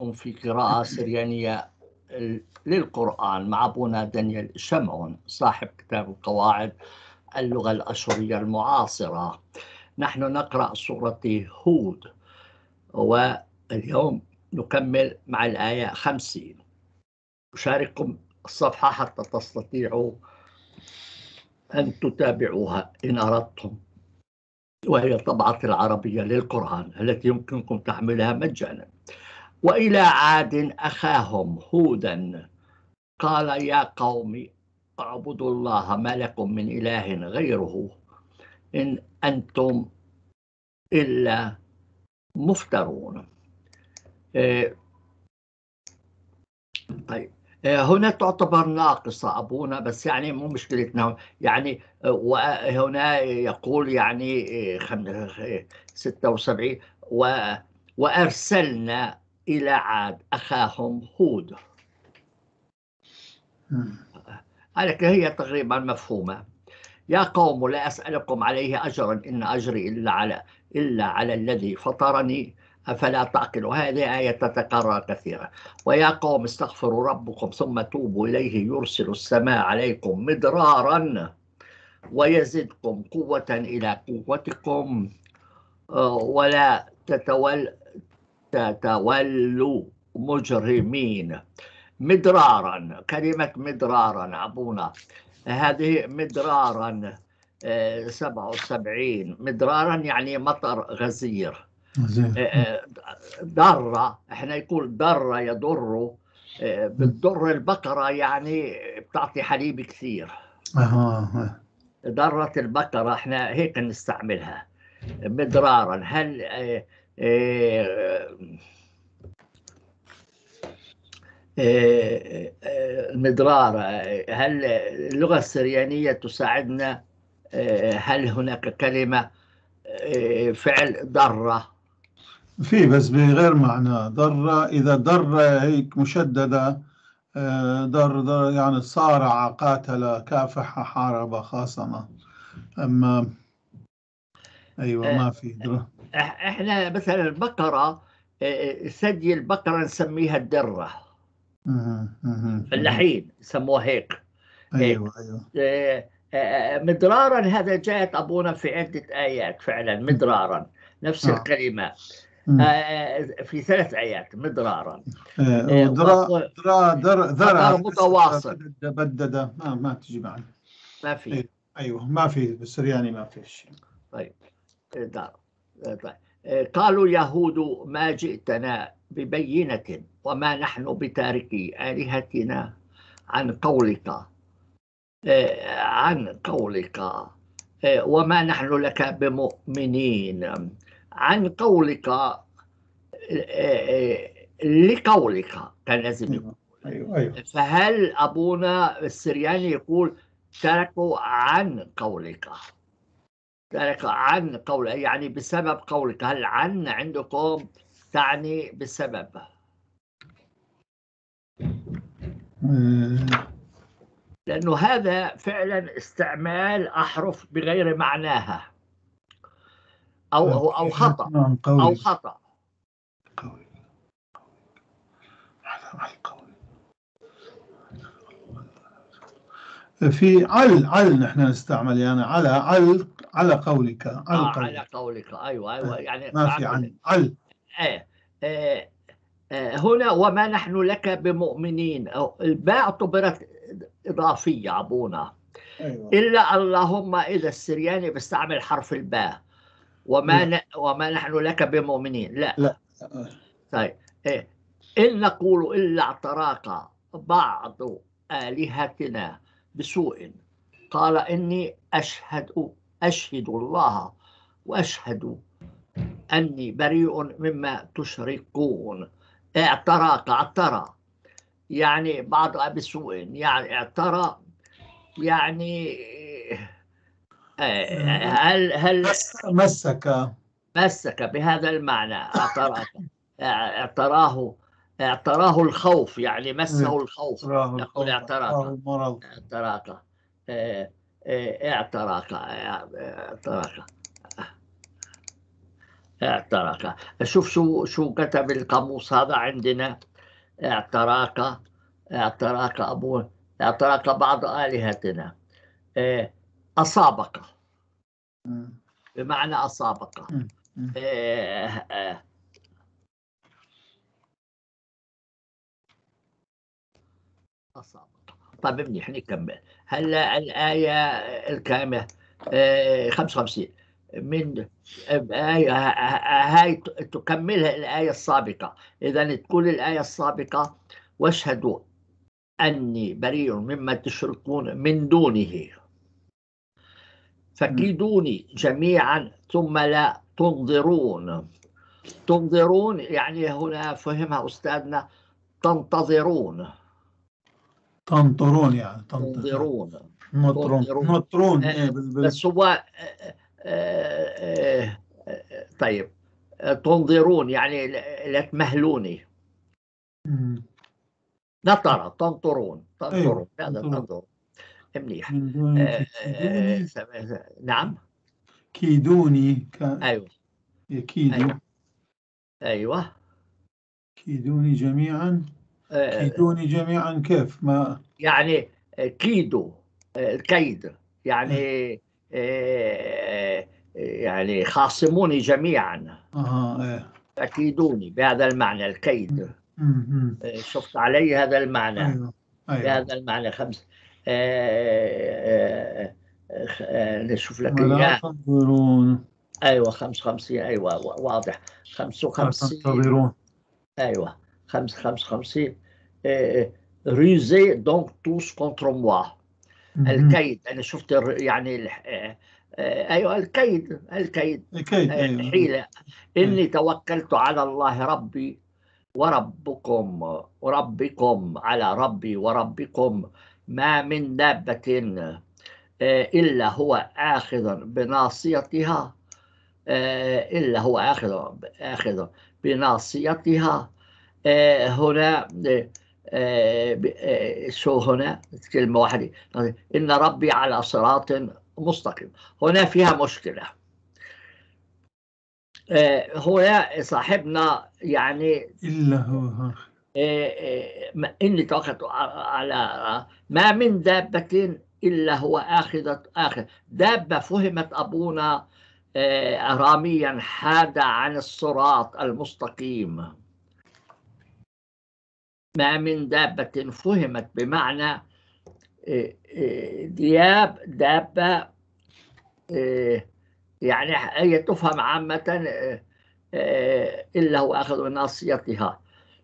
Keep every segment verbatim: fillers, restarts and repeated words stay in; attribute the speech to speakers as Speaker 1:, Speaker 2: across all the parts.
Speaker 1: في قراءة سريانية للقرآن مع أبونا دانيال شمعون صاحب كتاب القواعد اللغة الأشورية المعاصرة. نحن نقرأ سورة هود، واليوم نكمل مع الآية خمسين. أشارككم الصفحة حتى تستطيعوا أن تتابعوها إن أردتم، وهي طبعة العربية للقرآن التي يمكنكم تحملها مجانا. وإلى عاد أخاهم هودا قال يا قوم اعبدوا الله ما لكم من إله غيره إن أنتم إلا مفترون. إيه طيب إيه هنا تعتبر ناقصة أبونا، بس يعني مو مشكلتنا يعني. وهنا يقول يعني إيه ستة وسبعين و وأرسلنا إلى عاد أخاهم هود. هذه هي تقريبا مفهومة. يا قوم لا أسألكم عليه أجرا إن أجري إلا على إلا على الذي فطرني أفلا تعقلوا. هذه آية تتكرر كثيرا. ويا قوم استغفروا ربكم ثم توبوا إليه يرسل السماء عليكم مدرارا ويزدكم قوة إلى قوتكم ولا تتول تتولوا مجرمين. مدرارا، كلمة مدرارا أبونا هذه مدرارا سبعة وسبعين. مدرارا يعني مطر غزير. ضر، احنا يقول ضر يضر، بتضر البقرة يعني بتعطي حليب كثير. ضرت البقرة احنا هيك نستعملها مدرارا. هل اه اه المدرار، هل اللغة السريانية تساعدنا؟ هل هناك كلمة فعل ضر؟
Speaker 2: في بس بغير معنى ضر. إذا ضر هيك مشددة، ضر ضر يعني صارع، قاتل، كافح، حارب، خاصم. أما أيوة ما في ضر.
Speaker 1: إحنا مثلا البقرة، ثدي البقرة نسميها الدرة. فلاحين يسموها هيك.
Speaker 2: أيوة أيوة.
Speaker 1: مدرارا هذا جاءت أبونا في عدة آيات فعلا. مدرارا نفس آه. الكلمة في ثلاث آيات مدرارا.
Speaker 2: درا درا درا درا
Speaker 1: متواصل.
Speaker 2: بدد ما ما تجي معنا.
Speaker 1: ما في.
Speaker 2: أيوة ما في بالسرياني ما في شيء.
Speaker 1: طيب دار. طيب قالوا يهود ما جئتنا ببينة وما نحن بتاركي آلهتنا عن قولك عن قولك وما نحن لك بمؤمنين. عن قولك لقولك كان لازم يقول.
Speaker 2: أيوة أيوة.
Speaker 1: فهل أبونا السرياني يقول تركوا عن قولك؟ ترك عن قول يعني بسبب قولك. هل عن عندكم تعني بسبب؟ لأنه هذا فعلا استعمال أحرف بغير معناها أو أو خطأ أو خطأ.
Speaker 2: في عل عل نحن نستعمل يعني على عل على قولك على
Speaker 1: آه
Speaker 2: قولك.
Speaker 1: على قولك. أيوة أيوة يعني
Speaker 2: ما في عن عل.
Speaker 1: آه. آه. آه. هنا وما نحن لك بمؤمنين. الباء اعتبرت إضافية أبونا.
Speaker 2: أيوة.
Speaker 1: إلا اللهم إذا السرياني بيستعمل حرف الباء وما ن... وما نحن لك بمؤمنين. لا
Speaker 2: لا.
Speaker 1: طيب إيه؟ إن نقول إلا اعتراك بعض آلهتنا بسوء قال إني أشهد أشهد الله وأشهد أني بريء مما تشركون. اعتراك اعترى يعني بعض بسوء يعني اعترى يعني هل هل
Speaker 2: مسك
Speaker 1: مسك بهذا المعنى. اعتراك اعتراه اعتراه الخوف يعني مسه الخوف. نقول اعتراك اعتراك اعتراك اعتراك اعترك. شوف شو شو كتب القاموس هذا عندنا. اعتراك اعتراك أبوه، اعتراك بعض آلهتنا. إيه، أصابك
Speaker 2: مم.
Speaker 1: بمعنى أصابك.
Speaker 2: مم. مم.
Speaker 1: إيه، إيه، أصابك. طيب منيح نكمل. هلا الآية الكاملة إيه، خمسة وخمسين من آية هاي تكملها الآية السابقة. إذا تقول الآية السابقة: واشهدوا أني بريء مما تشركون من دونه فكيدوني جميعا ثم لا تنظرون. تنظرون يعني هنا فهمها أستاذنا تنتظرون.
Speaker 2: تنطرون يعني تنطر
Speaker 1: تنظرون
Speaker 2: نطرون
Speaker 1: تنظرون
Speaker 2: نطرون
Speaker 1: آه،
Speaker 2: ايه بال بال
Speaker 1: بس هو آه، آه، آه، آه، طيب آه، تنظرون يعني لا لا تمهلوني.
Speaker 2: مم.
Speaker 1: نطر تنطرون
Speaker 2: ايوه
Speaker 1: تنطرون هذا
Speaker 2: تنطرون
Speaker 1: تنظرون. منيح.
Speaker 2: من دوني
Speaker 1: آه، آه،
Speaker 2: فكيدوني.
Speaker 1: آه، نعم.
Speaker 2: كيدوني ك...
Speaker 1: أيوه
Speaker 2: يكيدوا.
Speaker 1: أيوه أيوه.
Speaker 2: كيدوني جميعا.
Speaker 1: آه،
Speaker 2: كيدوني جميعا كيف ما.
Speaker 1: يعني كيدو الكيد يعني
Speaker 2: ايه.
Speaker 1: آه، يعني خاصموني جميعا
Speaker 2: اها ايه.
Speaker 1: فكيدوني بهذا المعنى الكيد.
Speaker 2: مم. مم.
Speaker 1: آه، شفت علي هذا المعنى.
Speaker 2: ايوه ايوه.
Speaker 1: بهذا المعنى خمس. آه، آه، آه، نشوف لك
Speaker 2: ثم لا
Speaker 1: إياه.
Speaker 2: تنظرون.
Speaker 1: أيوة خمسة وخمسين. أيوة واضح.
Speaker 2: لا
Speaker 1: خمسة وخمسين.
Speaker 2: تنتظرون.
Speaker 1: أيوة خمسة خمسة وخمسين. ريزي دونك توس كونتر موا.
Speaker 2: مم.
Speaker 1: الكيد أنا شفت الر- يعني الح... آه، آه، أيوة الكيد الكيد
Speaker 2: اكيد
Speaker 1: آه،
Speaker 2: ايوه ايوه.
Speaker 1: الحيلة.
Speaker 2: ايوه.
Speaker 1: إني توكلت على الله ربي وربكم وربكم على ربي وربكم ما من دابة آه، إلا هو آخذ بناصيتها. آه، إلا هو آخذ آخذ بناصيتها. آه، هنا آه، ب- آه، شو هنا كلمة واحدة: إن ربي على صراط مستقيم. هنا فيها مشكلة. آه، هنا صاحبنا يعني
Speaker 2: إلا هو ها.
Speaker 1: آه، آه، ما- إني توكلت على ما من دابة إلا هو آخذ آخذ دابة. فهمت أبونا آه، راميا حاد عن الصراط المستقيم. ما من دابة فهمت بمعنى آه، آه، دياب دابة آه، يعني هي تفهم عامة آه، آه، إلا هو أخذ بناصيتها.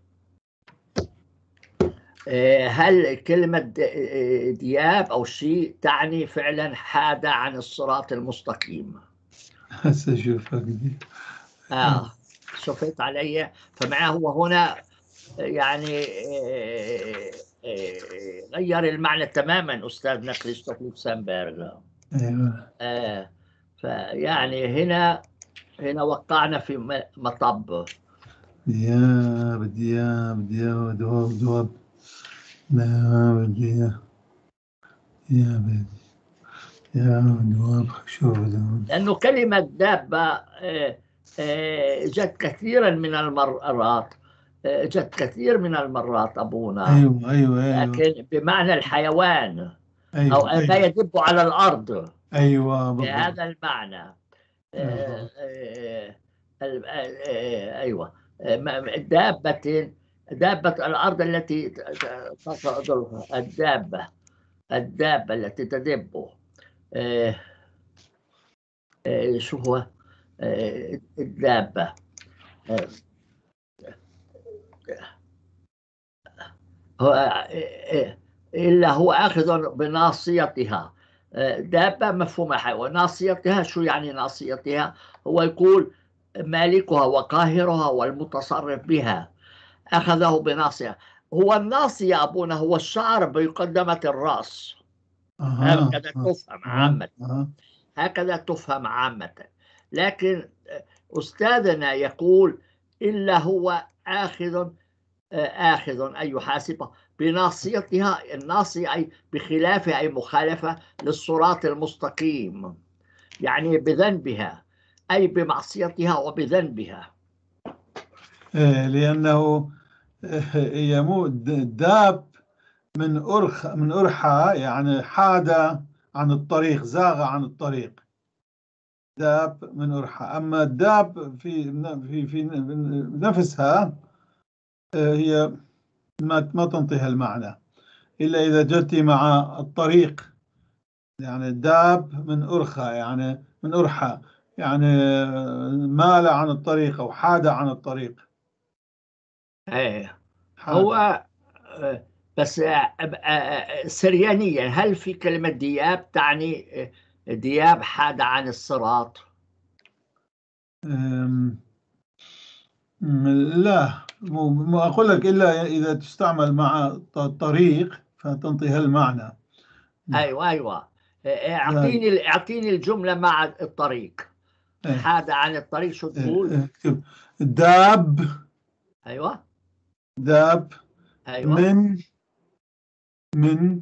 Speaker 1: آه، هل كلمة د- آه، دياب أو شيء تعني فعلا حاد عن الصراط المستقيم؟
Speaker 2: هسه أشوفك دي.
Speaker 1: آه شفت علي. فمعناه هو هنا يعني آه، آه، غير المعنى تماما أستاذنا كريستوف لوكسمبرغ.
Speaker 2: أيوة.
Speaker 1: آه فيعني هنا هنا وقعنا في م- مطب.
Speaker 2: دياب دياب دياب دواب دواب. دياب دياب دياب دياب دواب شوف دواب.
Speaker 1: لأنه كلمة دابة آه، آه، جت كثيرا من المرات. آه، جت كثير من المرات أبونا،
Speaker 2: أيوة أيوة أيوة
Speaker 1: لكن بمعنى الحيوان أو
Speaker 2: أيوة
Speaker 1: ما
Speaker 2: أيوة
Speaker 1: يدب على الأرض
Speaker 2: أيوة بالضبط.
Speaker 1: بهذا المعنى. آه،
Speaker 2: بالضبط.
Speaker 1: آه، ال- آه، أيوة. آه، ما- دابة دابة الأرض التي ت- ت- تصعد. الدابة الدابة التي تدب. آه، آه، شو هو آه، الدابة آه، هو آه، إلا هو آخذ بناصيتها. آه، دابة مفهومها حيوان. ناصيتها شو يعني ناصيتها؟ هو يقول مالكها وقاهرها والمتصرف بها أخذه بناصية. هو الناصية أبونا هو الشعر بمقدمة الرأس.
Speaker 2: أها
Speaker 1: هكذا
Speaker 2: أها
Speaker 1: تفهم
Speaker 2: أها
Speaker 1: عامة.
Speaker 2: أها.
Speaker 1: هكذا تفهم عامة. لكن أستاذنا يقول إلا هو آخذ آخذ أي يحاسب بناصيتها. الناصية أي بخلافها أي مخالفة للصراط المستقيم، يعني بذنبها. أي بمعصيتها وبذنبها.
Speaker 2: إيه، لأنه يموت داب من أرخ من أرحى، يعني حاد عن الطريق، زاغ عن الطريق، داب من أرحى. أما الداب في في في نفسها هي ما ما تنطيها المعنى إلا إذا جت مع الطريق، يعني الداب من أرخى، يعني من أرحى، يعني مال عن الطريق أو حاد عن الطريق.
Speaker 1: ايه
Speaker 2: حاد.
Speaker 1: هو آه، بس آه، آه، سريانيا، هل في كلمة دياب تعني آه، دياب حاد عن الصراط؟
Speaker 2: أم، لا، مو مو أقول لك إلا إذا تستعمل مع الطريق فتنطي هالمعنى.
Speaker 1: ايوه ايوه. آه،
Speaker 2: ذلك.
Speaker 1: اعطيني اعطيني الجملة مع الطريق.
Speaker 2: إيه،
Speaker 1: حاد عن الطريق، شو
Speaker 2: إيه،
Speaker 1: تقول؟
Speaker 2: إيه، اكتب داب.
Speaker 1: ايوه
Speaker 2: داب
Speaker 1: ايوه.
Speaker 2: من من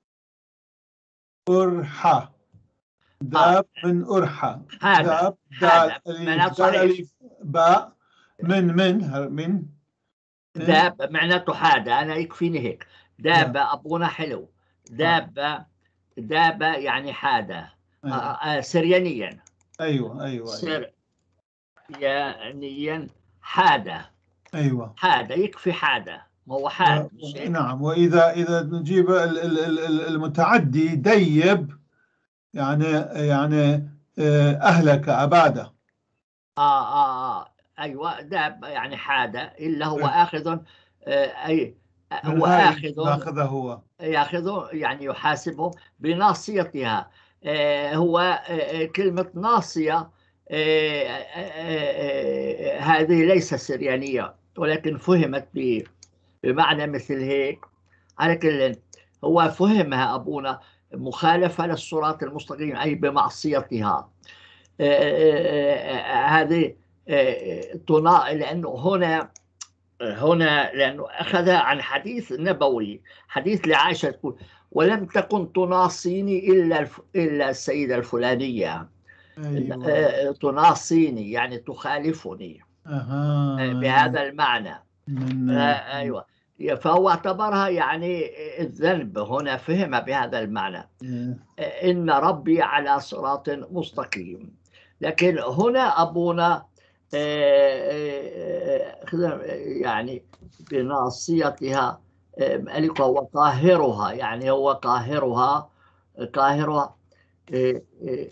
Speaker 2: أرحى.
Speaker 1: اه
Speaker 2: داب من أرحى.
Speaker 1: حاد
Speaker 2: داب دال
Speaker 1: حاد
Speaker 2: أليف
Speaker 1: معناته
Speaker 2: دال
Speaker 1: صحيح.
Speaker 2: أليف باء من من من من
Speaker 1: داب معناته حاد، انا يكفيني هيك.
Speaker 2: داب.
Speaker 1: دابة ابونا حلو.
Speaker 2: آه.
Speaker 1: دابة دابة يعني حادة. آه
Speaker 2: أيوه
Speaker 1: آه سريانيا.
Speaker 2: أيوه أيوه أيوه
Speaker 1: سريانيا حادة.
Speaker 2: أيوه.
Speaker 1: حادة يكفي حادة، ما هو
Speaker 2: و...
Speaker 1: حاد مش
Speaker 2: و-
Speaker 1: هيك؟
Speaker 2: نعم، وإذا إذا نجيب ال- ال- ال- ال- المتعدي ديب، يعني يعني آه، أهلك أباده.
Speaker 1: آه آه آه أيوة. داب يعني حادة، إلا هو
Speaker 2: إيه،
Speaker 1: آخذ. آه أي
Speaker 2: من
Speaker 1: هو
Speaker 2: هاي
Speaker 1: آخذ.
Speaker 2: ماخذه هو.
Speaker 1: ياخذه يعني يحاسبه بناصيتها. آه، هو آه، كلمة ناصية آه، آه، آه، آه، هذه ليست سريانية، ولكن فهمت ب- بمعنى مثل هيك. على كل، هو فهمها أبونا مخالفة للصراط المستقيم، أي بمعصيتها. آه، آه، آه، هذه آه، تنا لأنه هنا هنا لأنه أخذ عن حديث نبوي، حديث لعائشة تقول: ولم تكن تناصيني إلا الف... إلا السيدة الفلانية.
Speaker 2: أيوه.
Speaker 1: آه، تناصيني يعني تخالفني. آه،
Speaker 2: أها.
Speaker 1: بهذا المعنى.
Speaker 2: من
Speaker 1: آه،
Speaker 2: من-
Speaker 1: أيوة. فهو اعتبرها يعني الذنب، هنا فهم بهذا المعنى.
Speaker 2: إيه.
Speaker 1: آه، إن ربي على صراط مستقيم. لكن هنا أبونا آه، آه، آه، يعني بناصيتها آه، ملكها وقاهرها، يعني هو قاهرها. قاهرها. آه، آه،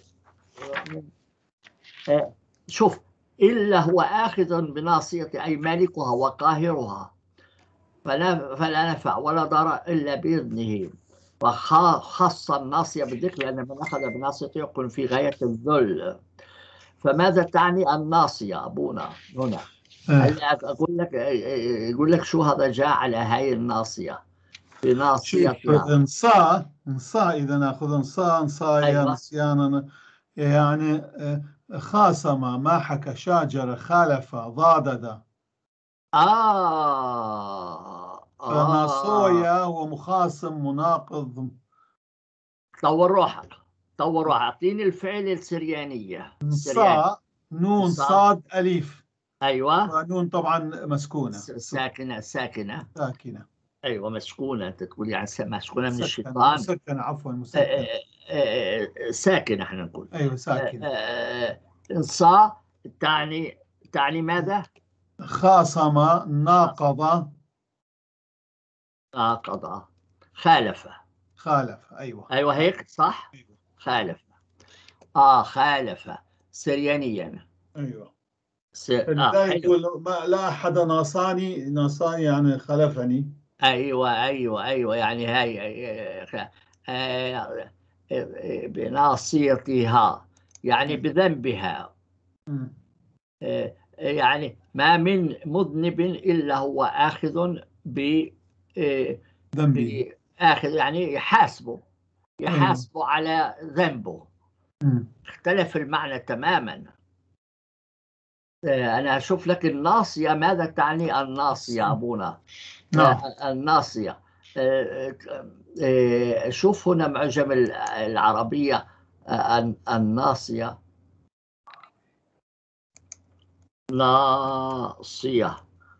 Speaker 1: آه، شوف، إلا هو آخذ بناصية أي مالكها وقاهرها، فلا فلا نفع ولا ضر إلا بإذنه. وخص الناصية بالذكر لأن من أخذ بناصيته يكون في غاية الذل. فماذا تعني الناصية أبونا هنا؟
Speaker 2: إيه.
Speaker 1: هلا أقول لك، يقول لك شو هذا جاء على هاي الناصية
Speaker 2: شوف،
Speaker 1: بناصيتها.
Speaker 2: انصاء انصاء إذا نأخذ انصاء انصايا
Speaker 1: أيوة.
Speaker 2: نسيانا، يعني آه، خاصم، ما حكى، شاجر، خالف، ضادد.
Speaker 1: آه آه
Speaker 2: فناصويا هو مخاصم، مناقض.
Speaker 1: طور روحك، طور روحك، أعطيني الفعل السريانية السرياني.
Speaker 2: انصاء نون
Speaker 1: صح.
Speaker 2: صاد أليف،
Speaker 1: أيوة.
Speaker 2: ونون طبعا مسكونة،
Speaker 1: س-
Speaker 2: سك-
Speaker 1: ساكنة ساكنة.
Speaker 2: ساكنة.
Speaker 1: أيوة مسكونة، أنت تقول يعني س- مسكونة من
Speaker 2: مسكنة
Speaker 1: الشيطان.
Speaker 2: مسكنة عفوا
Speaker 1: آه،
Speaker 2: مسكنة.
Speaker 1: آه، آه، آه، ساكنة احنا نقول.
Speaker 2: أيوة
Speaker 1: آه،
Speaker 2: ساكنة.
Speaker 1: آه، انصاء تعني تعني ماذا؟
Speaker 2: خاصم، ناقض،
Speaker 1: ناقض، خالف.
Speaker 2: خالف. أيوة
Speaker 1: أيوة
Speaker 2: خالف.
Speaker 1: هيك صح.
Speaker 2: أيوة
Speaker 1: خالف. آه خالف سريانيا.
Speaker 2: أيوة.
Speaker 1: س... آه
Speaker 2: فلذلك
Speaker 1: حلو.
Speaker 2: يقول ما لا أحد ناصاني، ناصاني يعني خلفني.
Speaker 1: أيوة أيوة أيوة يعني هاي آه، آه، آه، بناصيتها يعني
Speaker 2: أيوة.
Speaker 1: بذنبها.
Speaker 2: مم.
Speaker 1: آه، يعني ما من مذنب إلا هو آخذ ب آه،
Speaker 2: ذنبه.
Speaker 1: بآخذ يعني يحاسبه،
Speaker 2: أيوة.
Speaker 1: يحاسبه على ذنبه.
Speaker 2: مم.
Speaker 1: اختلف المعنى تماما. آه، أنا أشوف لك الناصية، ماذا تعني الناصية أبونا؟
Speaker 2: نعم.
Speaker 1: آه، الناصية. آه، آه، شوف هنا معجم العربية. آه، الناصية ناصية.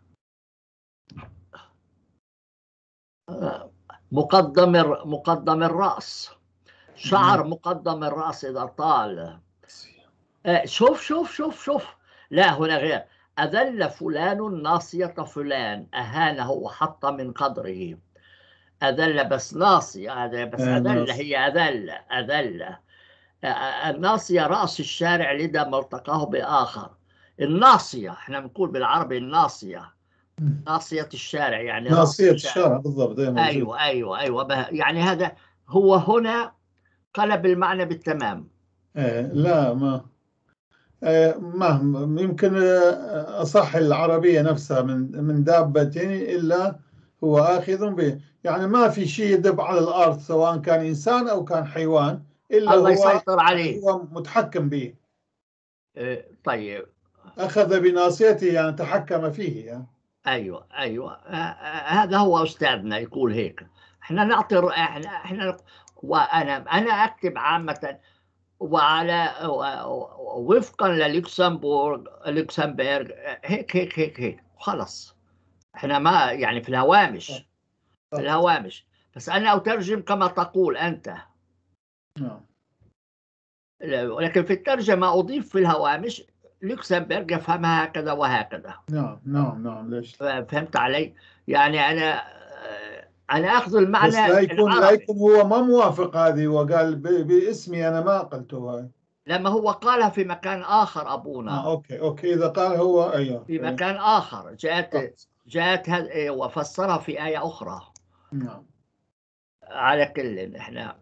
Speaker 1: مقدم مقدم الرأس، شعر مقدم الرأس إذا طال. شوف شوف شوف شوف لا هنا غير. أذل فلان ناصية فلان، أهانه وحط من قدره. أذل بس ناصية، هذا بس أذل، هي أذل أذل. الناصية رأس الشارع لدى ما التقاه بآخر. الناصية احنا بنقول بالعربي الناصية، ناصية الشارع يعني رأس
Speaker 2: ناصية
Speaker 1: الشارع.
Speaker 2: الشارع بالضبط، ده موجود.
Speaker 1: أيوة أيوة أيوة يعني هذا هو هنا قلب المعنى بالتمام.
Speaker 2: إيه لا ما إيه ما يمكن أصح العربية نفسها من من دابة إلا هو آخذ به، يعني ما في شيء يدب على الأرض سواء كان إنسان أو كان حيوان إلا
Speaker 1: الله
Speaker 2: هو
Speaker 1: يسيطر عليه.
Speaker 2: هو متحكم به.
Speaker 1: إيه طيب.
Speaker 2: أخذ بناصيته يعني تحكم فيه يعني.
Speaker 1: ايوه ايوه آه، آه، هذا هو استاذنا يقول هيك. احنا نعطي الر- احنا احنا وانا انا اكتب عامه وعلى و- وفقا للوكسمبورغ لوكسمبورغ هيك هيك هيك هيك خلص. احنا ما يعني في الهوامش، في الهوامش بس انا اترجم كما تقول انت.
Speaker 2: نعم
Speaker 1: ولكن في الترجمه اضيف في الهوامش لوكسمبورغ يفهمها هكذا وهكذا.
Speaker 2: نعم نعم نعم ليش.
Speaker 1: فهمت علي؟ يعني أنا أنا أخذ
Speaker 2: بس لا
Speaker 1: المعنى
Speaker 2: يكون لا
Speaker 1: العربي.
Speaker 2: يكون هو ما موافق هذه وقال ب- باسمي أنا ما قلته هاي.
Speaker 1: لما هو قالها في مكان آخر
Speaker 2: آه
Speaker 1: أبونا،
Speaker 2: أوكي أوكي إذا قال هو أيوه
Speaker 1: في
Speaker 2: أيوه
Speaker 1: مكان آخر
Speaker 2: صح.
Speaker 1: جاءت جاءت هذ- وفسرها في آية أخرى.
Speaker 2: نعم
Speaker 1: على كل إحنا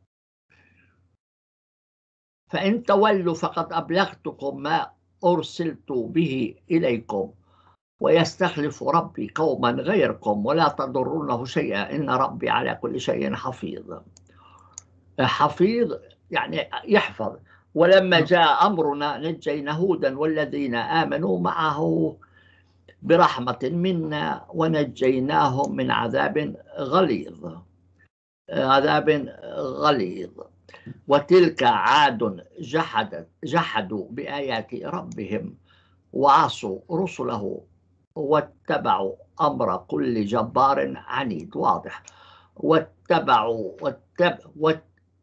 Speaker 1: فإن تولوا فقد أبلغتكم ما أرسلت به إليكم ويستخلف ربي قوما غيركم ولا تضرونه شيئا إن ربي على كل شيء حفيظ. حفيظ يعني يحفظ. ولما
Speaker 2: نعم
Speaker 1: جاء أمرنا نجينا هودا والذين آمنوا معه برحمة منا ونجيناهم من عذاب غليظ. عذاب غليظ. وتلك عاد جحدت جحدوا بآيات ربهم وعصوا رسله واتبعوا أمر كل جبار عنيد. واضح. واتبعوا واتبعوا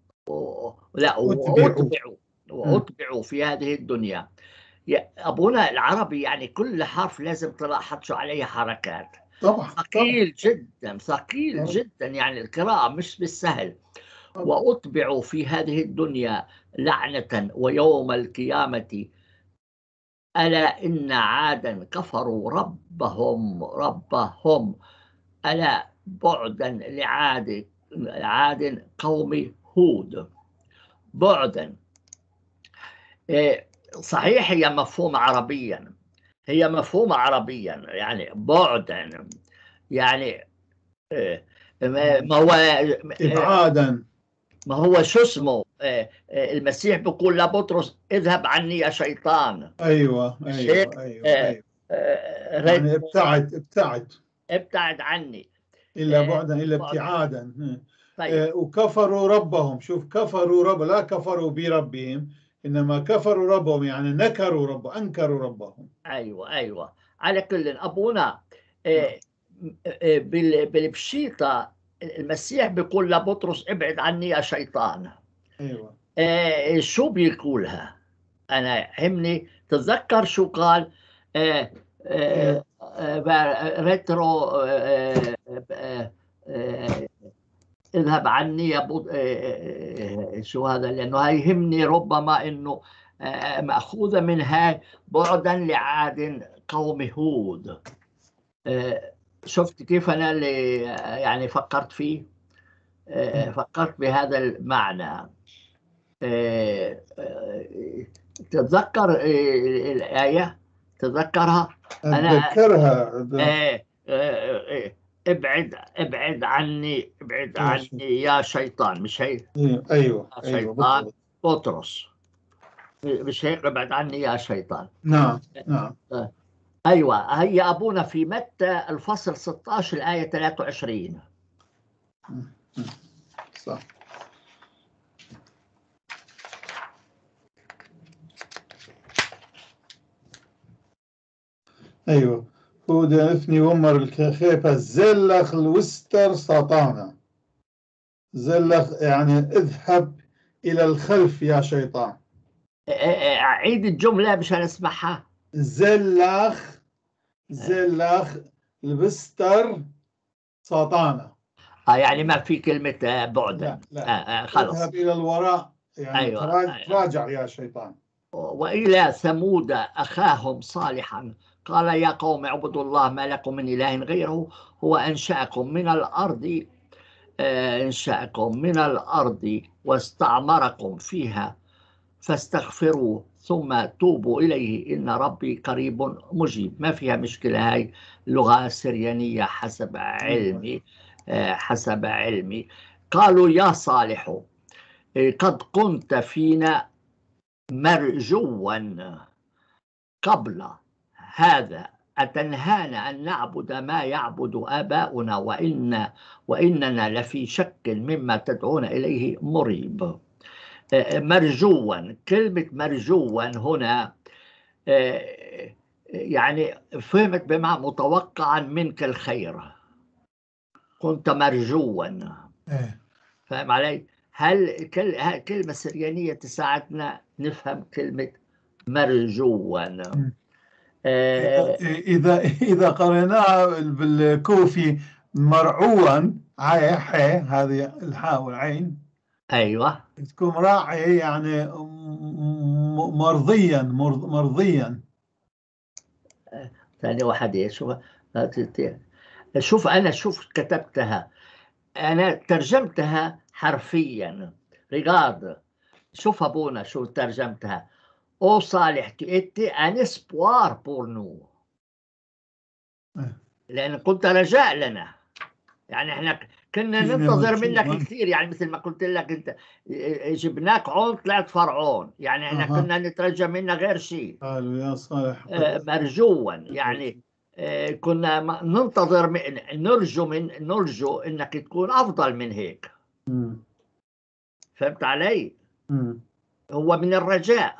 Speaker 1: لا
Speaker 2: أتبعوا.
Speaker 1: وأتبعوا وأتبعوا في هذه الدنيا. يا أبونا العربي يعني كل حرف لازم تلاحظ شو عليه حركات.
Speaker 2: طبعا طبعا
Speaker 1: ثقيل جدا ثقيل
Speaker 2: طبعا
Speaker 1: جدا يعني القراءة مش بالسهل.
Speaker 2: طبعا.
Speaker 1: وأتبعوا في هذه الدنيا لعنة ويوم القيامة ألا إن عادا كفروا ربهم ربهم ألا بعدا لعاد عاد قوم هود. بعدا. إيه، صحيح هي مفهومة عربيا، هي مفهومة عربيا يعني بعدا يعني إيه، ما هو
Speaker 2: إبعادا.
Speaker 1: ما هو شو اسمه إيه، المسيح بيقول لبطرس اذهب عني يا شيطان.
Speaker 2: أيوة
Speaker 1: مش هيك؟
Speaker 2: أيوة أيوة
Speaker 1: إيه،
Speaker 2: أيوة
Speaker 1: إيه،
Speaker 2: يعني ابتعد ابتعد.
Speaker 1: ابتعد عني.
Speaker 2: إلا
Speaker 1: إيه،
Speaker 2: بعدا إلا
Speaker 1: بعد.
Speaker 2: ابتعادا.
Speaker 1: طيب.
Speaker 2: إيه، وكفروا ربهم. شوف كفروا رب لا كفروا بربهم إنما كفروا ربهم يعني نكروا رب أنكروا ربهم.
Speaker 1: ايوه ايوه على كل ابونا
Speaker 2: نعم
Speaker 1: إيه، إيه، بال- بالبشيطه المسيح بيقول لبطرس ابعد عني يا شيطان.
Speaker 2: أيوة
Speaker 1: إيه، شو بيقولها؟ انا همني تتذكر شو قال. إيه، إيه، إيه، ريترو إيه، إيه، إيه، اذهب عني يا بود شو هذا لانه هاي يهمني ربما انه آه، ماخوذه من هاي بعدا لعاد قوم هود. آه، شفت كيف انا اللي آه، يعني فكرت فيه. آه، فكرت بهذا المعنى. آه، آه، تتذكر آه، الآية تتذكرها. أنا
Speaker 2: أتذكرها.
Speaker 1: آه، آه، آه، ابعد ابعد عني ابعد
Speaker 2: يا
Speaker 1: عني
Speaker 2: شيخ.
Speaker 1: يا شيطان. مش هي
Speaker 2: أيوة أيوة
Speaker 1: يا
Speaker 2: أيوة
Speaker 1: شيطان
Speaker 2: بالضبط.
Speaker 1: بطرس. مش هيك ابعد عني يا شيطان.
Speaker 2: نعم نعم
Speaker 1: آه، ايوه هي ابونا في متى الفصل ستة عشر الايه ثلاثة وعشرين.
Speaker 2: صح. أيوه فودا إفني ومر الكخيبة زلخ الوستر سطانا. زلخ يعني اذهب إلى الخلف يا شيطان.
Speaker 1: عيد الجملة مشان اسمعها.
Speaker 2: زلخ زلخ الوستر سطانا.
Speaker 1: اه يعني ما في كلمة آه، بعدا.
Speaker 2: لا لا
Speaker 1: آه آه خلص.
Speaker 2: اذهب إلى الوراء يعني
Speaker 1: أيوة.
Speaker 2: تراجع,
Speaker 1: أيوة.
Speaker 2: تراجع يا شيطان.
Speaker 1: وإلى ثمود أخاهم صالحا قال يا قوم اعبدوا الله ما لكم من إله غيره هو أنشأكم من الأرض آه، أنشأكم من الأرض واستعمركم فيها فاستغفروه ثم توبوا إليه إن ربي قريب مجيب. ما فيها مشكلة، هاي لغة سريانية حسب علمي. آه، حسب علمي. قالوا يا صالح قد كنت فينا مرجوا قبل هذا أتنهانا أن نعبد ما يعبد آباؤنا وإن وإننا لفي شك مما تدعون إليه مريب. مرجوا، كلمة مرجوا هنا يعني فهمت بمعنى متوقعا منك الخير، كنت مرجوا. فاهم علي؟ هل كلمة سريانية تساعدنا نفهم كلمة مرجوا؟
Speaker 2: إذا إذا قريناها بالكوفي مرعوا عي حي هذه الحاء والعين
Speaker 1: أيوة
Speaker 2: تكون راعي يعني مرضيا مرضيا.
Speaker 1: ثاني واحد شوف شوف أنا شوف كتبتها، أنا ترجمتها حرفيا. ريغارد شوف أبونا شو ترجمتها. أو صالح تأتي أن اسبوار بورنو، لأن كنت رجاء لنا، يعني احنا كنا ننتظر منك كثير، يعني مثل ما قلت لك انت جبناك عون طلعت فرعون، يعني احنا أه. كنا نترجى منك غير شيء.
Speaker 2: قالوا يا صالح
Speaker 1: مرجوا يعني كنا ننتظر من نرجو من نرجو انك تكون افضل من هيك. م. فهمت علي؟ م. هو من الرجاء.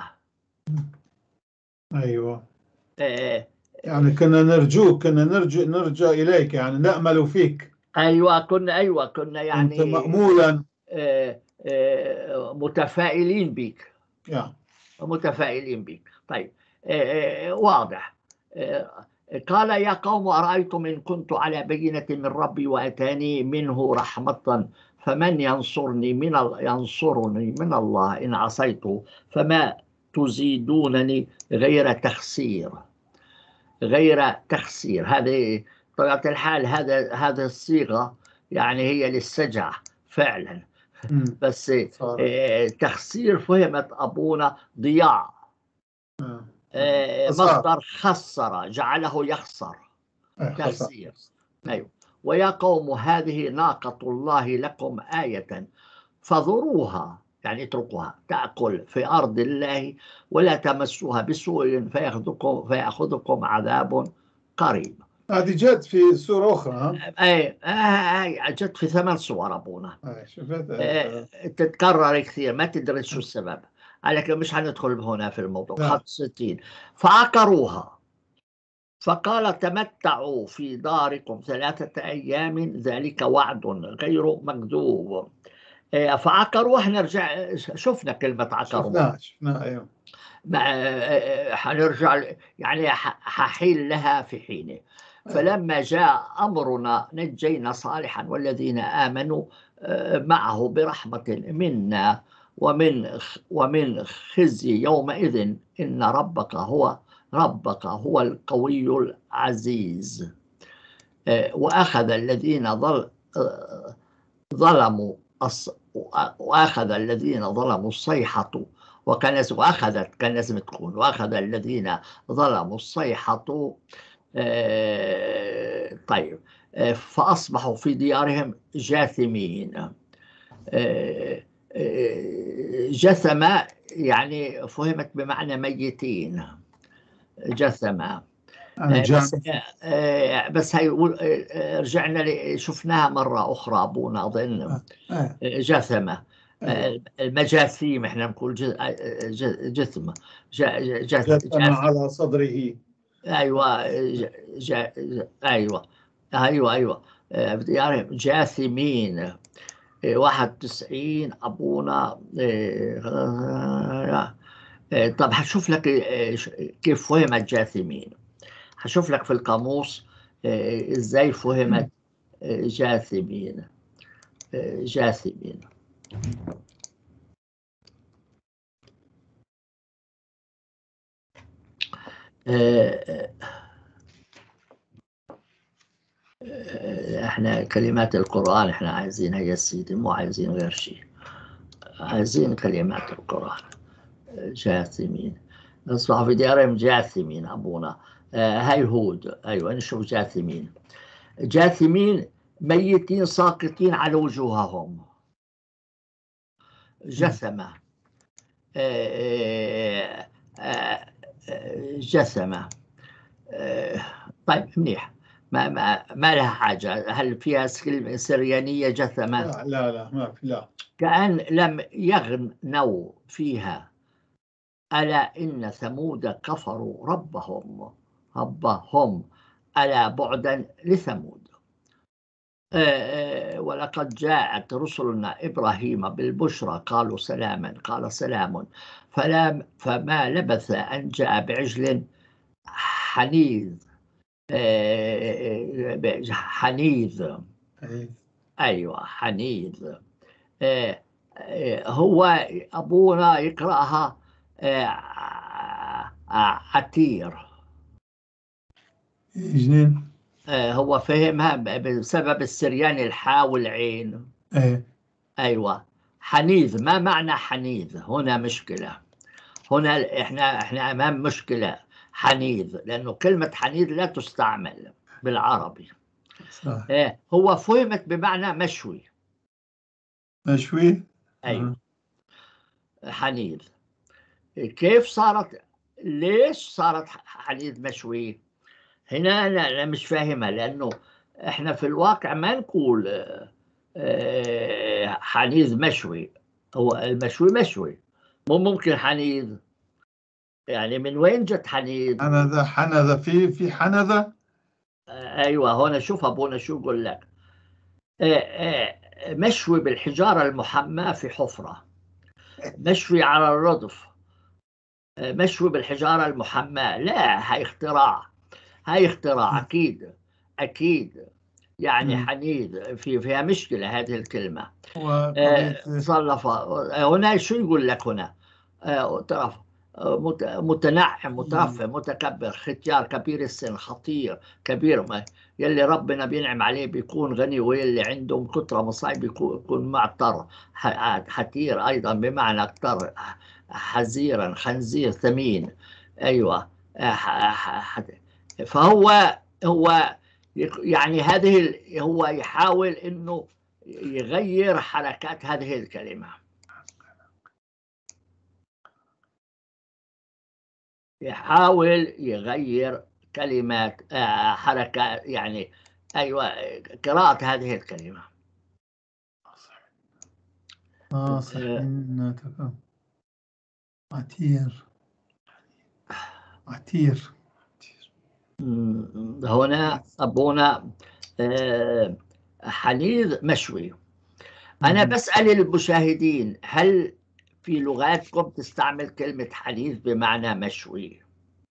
Speaker 2: ايوه آه يعني كنا نرجوك، كنا نرجو نرجع اليك، يعني نأمل فيك.
Speaker 1: ايوه كنا ايوه كنا يعني
Speaker 2: كنت مأمولا
Speaker 1: آه آه متفائلين بك.
Speaker 2: يعني.
Speaker 1: متفائلين بك. طيب آه آه واضح. آه قال يا قوم أرأيتم إن كنت على بينة من ربي وأتاني منه رحمة فمن ينصرني من ينصرني من الله إن عصيته فما تزيدونني غير تخسير. غير تخسير هذه طبيعة الحال، هذا هذا الصيغة يعني هي للسجع فعلا. بس آه تخسير فهمت أبونا ضياع. آه مصدر خسر جعله يخسر. تخسير. أيوه. ويا قوم هذه ناقة الله لكم آية فذروها يعني اتركوها تأكل في أرض الله ولا تمسوها بسوء فيأخذكم فيأخذكم عذاب قريب.
Speaker 2: هذه جت في سورة أخرى.
Speaker 1: أي آه جت في ثمان صور أبونا.
Speaker 2: آه
Speaker 1: تتكرر كثير ما تدري شو السبب، لكن مش هندخل هنا في الموضوع. خط ستين. فعقروها فقال تمتعوا في داركم ثلاثة أيام ذلك وعد غير مكذوب. فعقروا احنا رجع شفنا كلمة عقروا.
Speaker 2: شفناها شفناها ايوه.
Speaker 1: حنرجع يعني ححيل لها في حينه. فلما جاء أمرنا نجينا صالحا والذين آمنوا معه برحمة منا ومن ومن خزي يومئذ إن ربك هو ربك هو القوي العزيز. وأخذ الذين ظل ظلموا وأخذ الذين ظلموا الصيحة وكان وأخذت كان لازم تكون وأخذ الذين ظلموا الصيحة. آه طيب آه فأصبحوا في ديارهم جاثمين. آه آه جثم يعني فهمت بمعنى ميتين. جثم. بس, بس هي رجعنا شفناها مرة أخرى أبونا أظن جثمة. المجاثيم احنا نقول جثمة
Speaker 2: جثمة على صدره
Speaker 1: أيوة ج... ج... أيوة أيوة أيوة آه، يعني جاثمين. آه، واحد وتسعين أبونا. آه، آه، طب هشوف لك آه، ش- كيف فهمت جاثمين. هشوف لك في القاموس آه، إزاي فهمت آه، جاثمين. آه، جاثمين. آه، آه، احنا كلمات القرآن احنا عايزينها يا سيدي، مو عايزين غير شيء. عايزين كلمات القرآن. جاثمين. نصبح في ديارهم جاثمين أبونا. آه، هاي هود. أيوة نشوف جاثمين. جاثمين ميتين ساقطين على وجوههم. جثمة. آه، آه، آه، جثمة. آه، طيب منيح. ما ما ما لها حاجة. هل فيها كلمة سريانية جثمة؟
Speaker 2: لا لا لا ما في، لا.
Speaker 1: كأن لم يغنوا فيها. ألا إن ثمود كفروا ربهم. ربهم. ألا بعدا لثمود. آه، آه، ولقد جاءت رسلنا إبراهيم بالبشرى قالوا سلاما قال سلام. فلا فما لبث أن جاء بعجل حنيذ. آه، آه، حنيذ.
Speaker 2: أي.
Speaker 1: أيوة حنيذ. آه، آه، هو أبونا يقرأها آه، ع- عتير.
Speaker 2: جنين.
Speaker 1: آه، هو فهمها ب- بسبب السريان الحاء والعين.
Speaker 2: ايه.
Speaker 1: أيوة. حنيذ. ما معنى حنيذ؟ هنا مشكلة. هنا إحنا إحنا أمام مشكلة. حنيذ لأنه كلمة حنيذ لا تستعمل بالعربي.
Speaker 2: صح.
Speaker 1: آه، هو فهمت بمعنى مشوي.
Speaker 2: مشوي.
Speaker 1: أيوة.
Speaker 2: آه.
Speaker 1: حنيذ. كيف صارت؟ ليش صارت حنيذ مشوي؟ هنا أنا أنا مش فاهمها. لأنه إحنا في الواقع ما نقول آه، آه، حنيذ مشوي. هو المشوي مشوي. مو ممكن حنيذ. يعني من وين جت حنيذ؟
Speaker 2: حنذا حنذا في في حنذا.
Speaker 1: آه، أيوة. هنا شوف أبونا شو يقول لك. آه، آه، مشوي بالحجارة المحماة في حفرة. مشوي على الرضف. آه، مشوي بالحجارة المحماة. لا هاي اختراع. هاي اختراع أكيد. أكيد. يعني
Speaker 2: مم.
Speaker 1: حنيذ في فيها مشكلة هذه الكلمة.
Speaker 2: وقضية.
Speaker 1: آه، صلف. آه، هنا شو يقول لك هنا؟ آه، ترف. آه، مت- متنعم مترفع متكبر ختيار كبير السن خطير كبير. ما يلي ربنا بينعم عليه بيكون غني، واللي عنده من كثرة مصايب بيكون بيكون معتر. ح- حتير أيضا بمعنى اكتر. حزيرا خنزير ثمين. أيوة. آه، ح- ح- ح- فهو هو يق- يعني هذه ال- هو يحاول انه يغير حركات هذه الكلمة. يحاول يغير كلمات آه، حركات يعني. أيوة. قراءة هذه الكلمة.
Speaker 2: ناصح
Speaker 1: آه،
Speaker 2: إنك عتير. عتير.
Speaker 1: م- هنا أبونا آه، حنيذ مشوي. أنا
Speaker 2: مم.
Speaker 1: بسأل المشاهدين، هل في لغاتكم تستعمل كلمة حنيذ بمعنى مشوي؟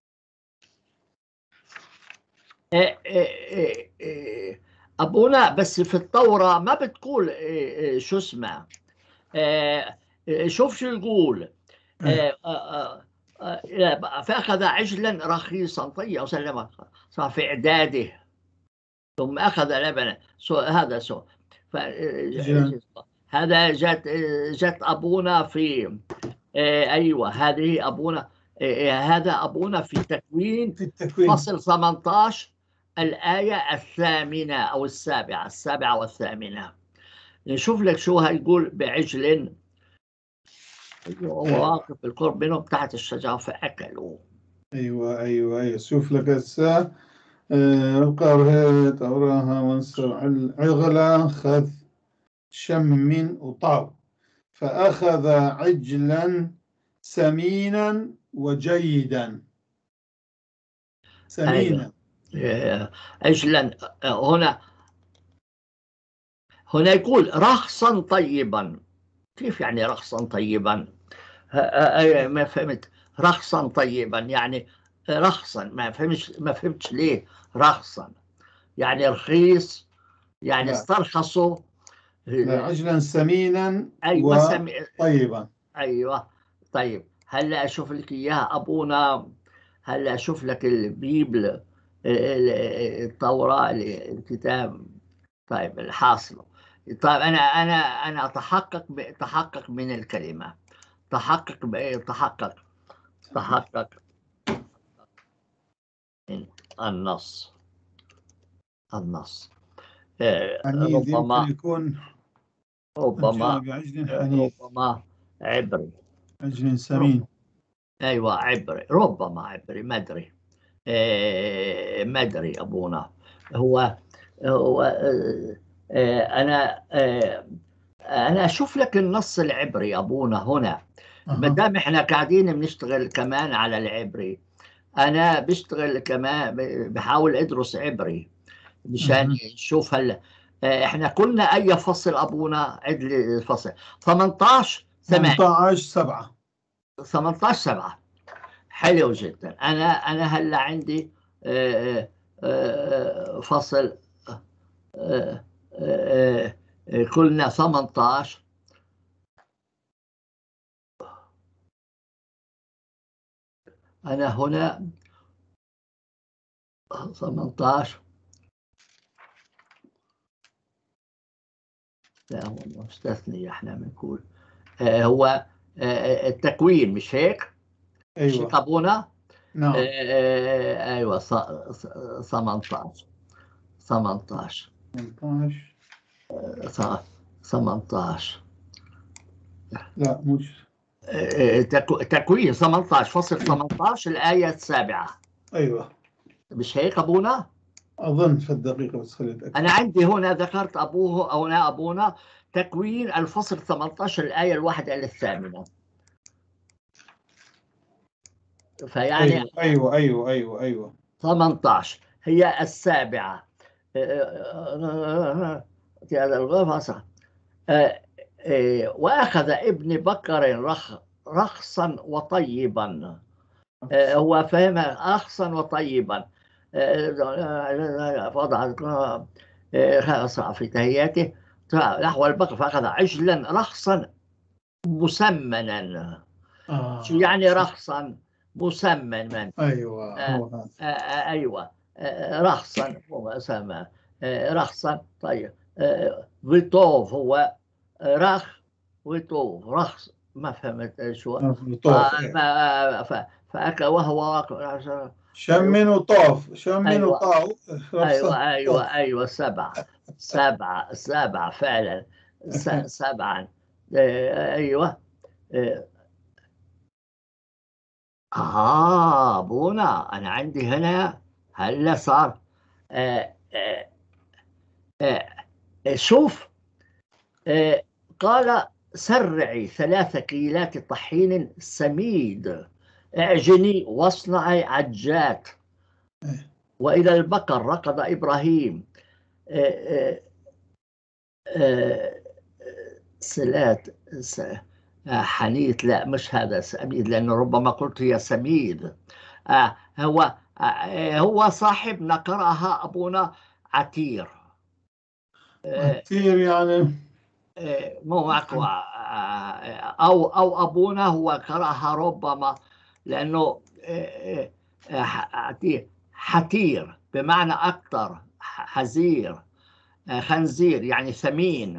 Speaker 1: إيه إيه إيه إيه. أبونا بس في الثورة ما بتقول إيه إيه شو اسمه. إيه إيه شوف شو يقول.
Speaker 2: إيه.
Speaker 1: إيه آه آه آه فأخذ عجلا رخيصا طيب وسلم. صار في إعداده. ثم أخذ لبنا. سو هذا سو. ف
Speaker 2: جن.
Speaker 1: هذا جت جت أبونا في إيه أيوة هذه أبونا. إيه هذا أبونا في تكوين
Speaker 2: في التكوين.
Speaker 1: فصل ثمانية عشر الآية الثامنة أو السابعة السابعة والثامنة. نشوف لك شو هيقول بعجل. هو
Speaker 2: إيه.
Speaker 1: واقف بالقرب منهم تحت الشجرة فأكلوا.
Speaker 2: أيوة أيوة أيوة شوف لك هسه. القرهة أوراها وانسر العغلة خذ شم وطاو، فأخذ عجلا سمينا وجيدا. سمينا.
Speaker 1: أيوة. عجلا هنا هنا يقول رخصا طيبا. كيف يعني رخصا طيبا؟ ما فهمت. رخصا طيبا يعني رخصا، ما فهمش ما فهمتش ليه رخصا يعني رخيص، يعني
Speaker 2: لا
Speaker 1: استرخصوا.
Speaker 2: لا، عجلا سمينا
Speaker 1: ايوه سمي...
Speaker 2: وطيبا.
Speaker 1: ايوه. طيب هلا اشوف لك اياها ابونا، هلا اشوف لك البيبل، التوراة، الكتاب. طيب الحاصل. طيب انا انا انا اتحقق تحقق من الكلمة. تحقق بايه؟ تحقق تحقق من النص. النص آه،
Speaker 2: حنيذ يمكن
Speaker 1: ربما
Speaker 2: يكون جاء
Speaker 1: ربما
Speaker 2: بعجل
Speaker 1: آه،
Speaker 2: حنيذ.
Speaker 1: ربما عبري.
Speaker 2: عجل سمين.
Speaker 1: ربما ايوه عبري، ربما عبري، ما ادري. آه، ما ادري ابونا. هو هو آه، آه، انا آه، انا اشوف لك النص العبري ابونا هنا، ما
Speaker 2: أها.
Speaker 1: دام احنا قاعدين بنشتغل كمان على العبري. انا بشتغل كمان، بحاول ادرس عبري مشان
Speaker 2: مهم.
Speaker 1: نشوف هلا. آه، احنا كنا اي فصل ابونا؟ عد لي الفصل. ثمانية عشر ثمانية.
Speaker 2: ثمانية عشر سبعة.
Speaker 1: ثمانية عشر سبعة. حلو جدا. انا انا هلا عندي آه، آه، فصل آه، آه، آه، قلنا ثمانية عشر. أنا هنا ثمانية عشر. لا هو مستثني، احنا بنقول آه، هو آه، التكوين، مش هيك؟ مش هيك
Speaker 2: أيوة
Speaker 1: أبونا؟ آه،
Speaker 2: نعم.
Speaker 1: آه، أيوة ثمانية عشر. ثمانية عشر
Speaker 2: ثمانية عشر.
Speaker 1: ثمانية عشر.
Speaker 2: لا مش.
Speaker 1: آه، تكو- تكوين ثمانية عشر، فصل ثمانية عشر الآية السابعة.
Speaker 2: أيوة
Speaker 1: مش هيك أبونا؟
Speaker 2: أظن في الدقيقة، بس خليني أتأكد.
Speaker 1: أنا عندي هنا ذكرت أبوه أو هنا أبونا تكوين الفصل ثمانية عشر الآية الواحدة إلى الثامنة. فيعني
Speaker 2: أيوة أيوة أيوة أيوة أيوة.
Speaker 1: ثمانية عشر هي السابعة في هذا الغرفة. وأخذ ابن بكر رخ رخصا وطيبا. آه، هو فهم أخصا وطيبا. آه، وضع آه، في تهيئته نحو البقر، فأخذ عجلا رخصا مسمنا. شو
Speaker 2: آه
Speaker 1: يعني رخصا مسمنا؟
Speaker 2: أيوة
Speaker 1: آه
Speaker 2: هو هذا.
Speaker 1: آه آه أيوة. آه رخصا مسمى. آه رخصا طيب. آه وطوف هو رخ وطوف رخص، ما فهمت شو.
Speaker 2: طوف إيه.
Speaker 1: فأكل وهو
Speaker 2: شمن
Speaker 1: أيوة
Speaker 2: وطوف، شمن
Speaker 1: أيوة
Speaker 2: وطاو. رفصة
Speaker 1: أيوة أيوة
Speaker 2: طوف.
Speaker 1: أيوة سبعة. سبعة سبعة فعلا. س- سبعا. آه أيوة. آه آه أبونا أنا عندي هنا هلا صار. آه آه آه شوف. آه قال سرعي ثلاث كيلات طحين سميد، اعجني واصنعي عجات.
Speaker 2: إيه.
Speaker 1: وإلى البقر ركض إبراهيم. آه آه آه سلات س- آه حنيت، لا مش هذا سميد، لأنه ربما قلت هي سميد. آه هو آه هو صاحب نقرأها أبونا عتير. آه
Speaker 2: كثير يعني.
Speaker 1: آه مو معك آه أو أو أبونا هو قرأها ربما، لأنه آه آه عتير، حتير بمعنى أكثر، حزير، آه خنزير يعني ثمين،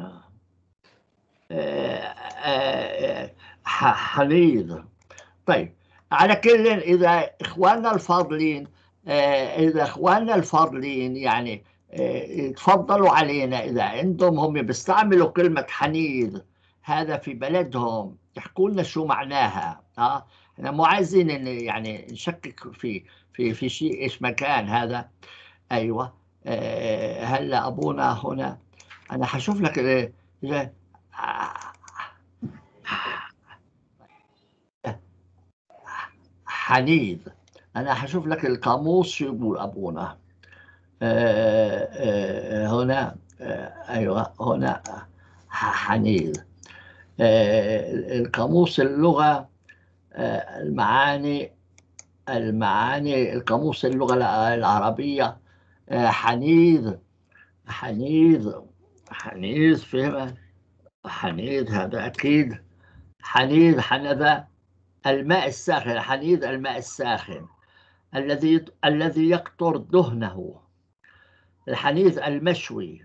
Speaker 1: آه آه آه حنيذ. طيب على كل، إذا إخواننا الفاضلين آه، إذا إخواننا الفاضلين يعني آه، يتفضلوا علينا، إذا عندهم هم بيستعملوا كلمة حنيذ هذا في بلدهم، يحكوا لنا شو معناها. ها احنا مو عايزين إن يعني نشكك في في في شيء ايش مكان هذا. ايوه. آه، هلا ابونا هنا انا حشوف لك آه، آه، حنيذ. أنا هشوف لك القاموس شو يقول أبونا. آه، آه، هنا آه، أيوة هنا حنيذ. آه، القاموس اللغة، آه، المعاني المعاني القاموس اللغة العربية. آه، حنيذ حنيذ حنيذ فهم. حنيذ هذا أكيد. حنيذ حنذا الماء الساخن. حنيذ الماء الساخن الذي الذي يقطر دهنه. الحنيذ المشوي.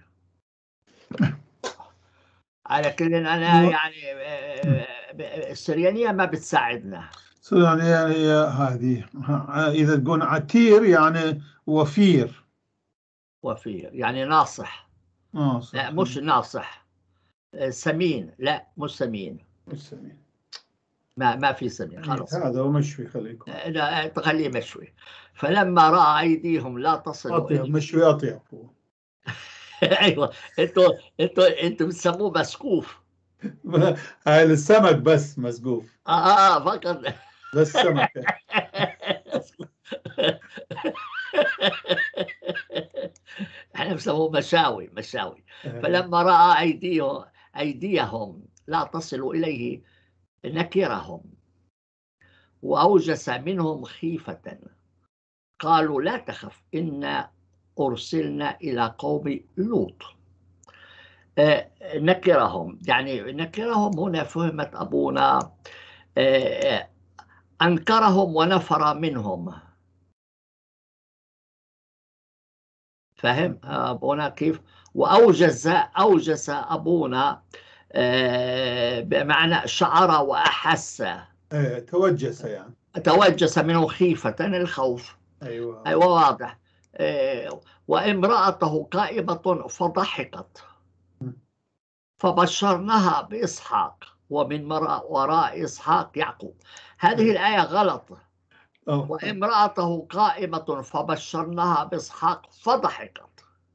Speaker 1: على كل أنا يعني السريانية ما بتساعدنا.
Speaker 2: يعني يعني هذه إذا تقول عتير يعني وفير.
Speaker 1: وفير يعني ناصح.
Speaker 2: ناصح.
Speaker 1: لا مش ناصح. سمين. لا مش سمين.
Speaker 2: مش سمين.
Speaker 1: ما ما في سمين خلاص.
Speaker 2: هذا هو مشوي خليكم.
Speaker 1: لا تخليه مشوي. فلما رأى أيديهم لا تصل
Speaker 2: أطيب مشوي أطيب.
Speaker 1: ايوه انتوا انتوا انتوا بتسموه مسقوف.
Speaker 2: هاي السمك بس مسقوف.
Speaker 1: اه اه فقط.
Speaker 2: بس سمك.
Speaker 1: احنا بنسموه مشاوي مشاوي. فلما رأى أيديهم أيديهم لا تصل إليه نكرهم وأوجس منهم خيفة. قالوا لا تخف إنا أرسلنا إلى قوم لوط. آه، نكرهم يعني نكرهم هنا فهمت أبونا آه، أنكرهم ونفر منهم. فهم أبونا كيف؟ وأوجز أوجس أبونا آه، بمعنى شعر وأحس.
Speaker 2: ايه توجس يعني.
Speaker 1: توجس منه خيفة الخوف.
Speaker 2: أيوة.
Speaker 1: أيوة واضح. آه، وامرأته قائمة فضحكت فبشرناها بإسحاق ومن وراء إسحاق يعقوب. هذه الآية غلط.
Speaker 2: أوه.
Speaker 1: وامرأته قائمة فبشرناها بإسحاق فضحكت.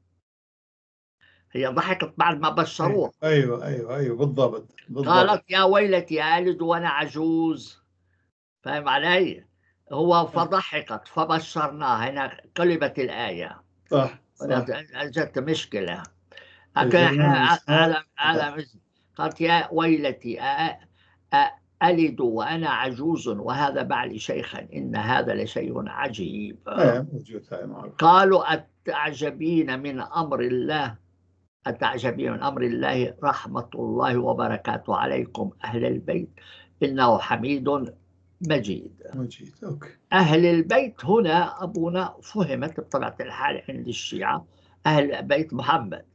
Speaker 1: هي ضحكت بعد ما بشروها.
Speaker 2: أيوة أيوة أيوة بالضبط, بالضبط.
Speaker 1: قالت يا ويلتي ألد وأنا عجوز. فاهم علي؟ هو فضحكت فبشرناها. هنا كلمة الآية
Speaker 2: صح صح.
Speaker 1: جت مشكلة. لكن احنا على على قالت يا ويلتي ألد وأنا عجوز وهذا بعلي شيخا إن هذا لشيء عجيب. قالوا أتعجبين من أمر الله أتعجبين من أمر الله رحمة الله وبركاته عليكم أهل البيت إنه حميد مجيد.
Speaker 2: مجيد. أوكي.
Speaker 1: أهل البيت هنا أبونا فهمت بطبيعة الحال عند الشيعة أهل بيت محمد.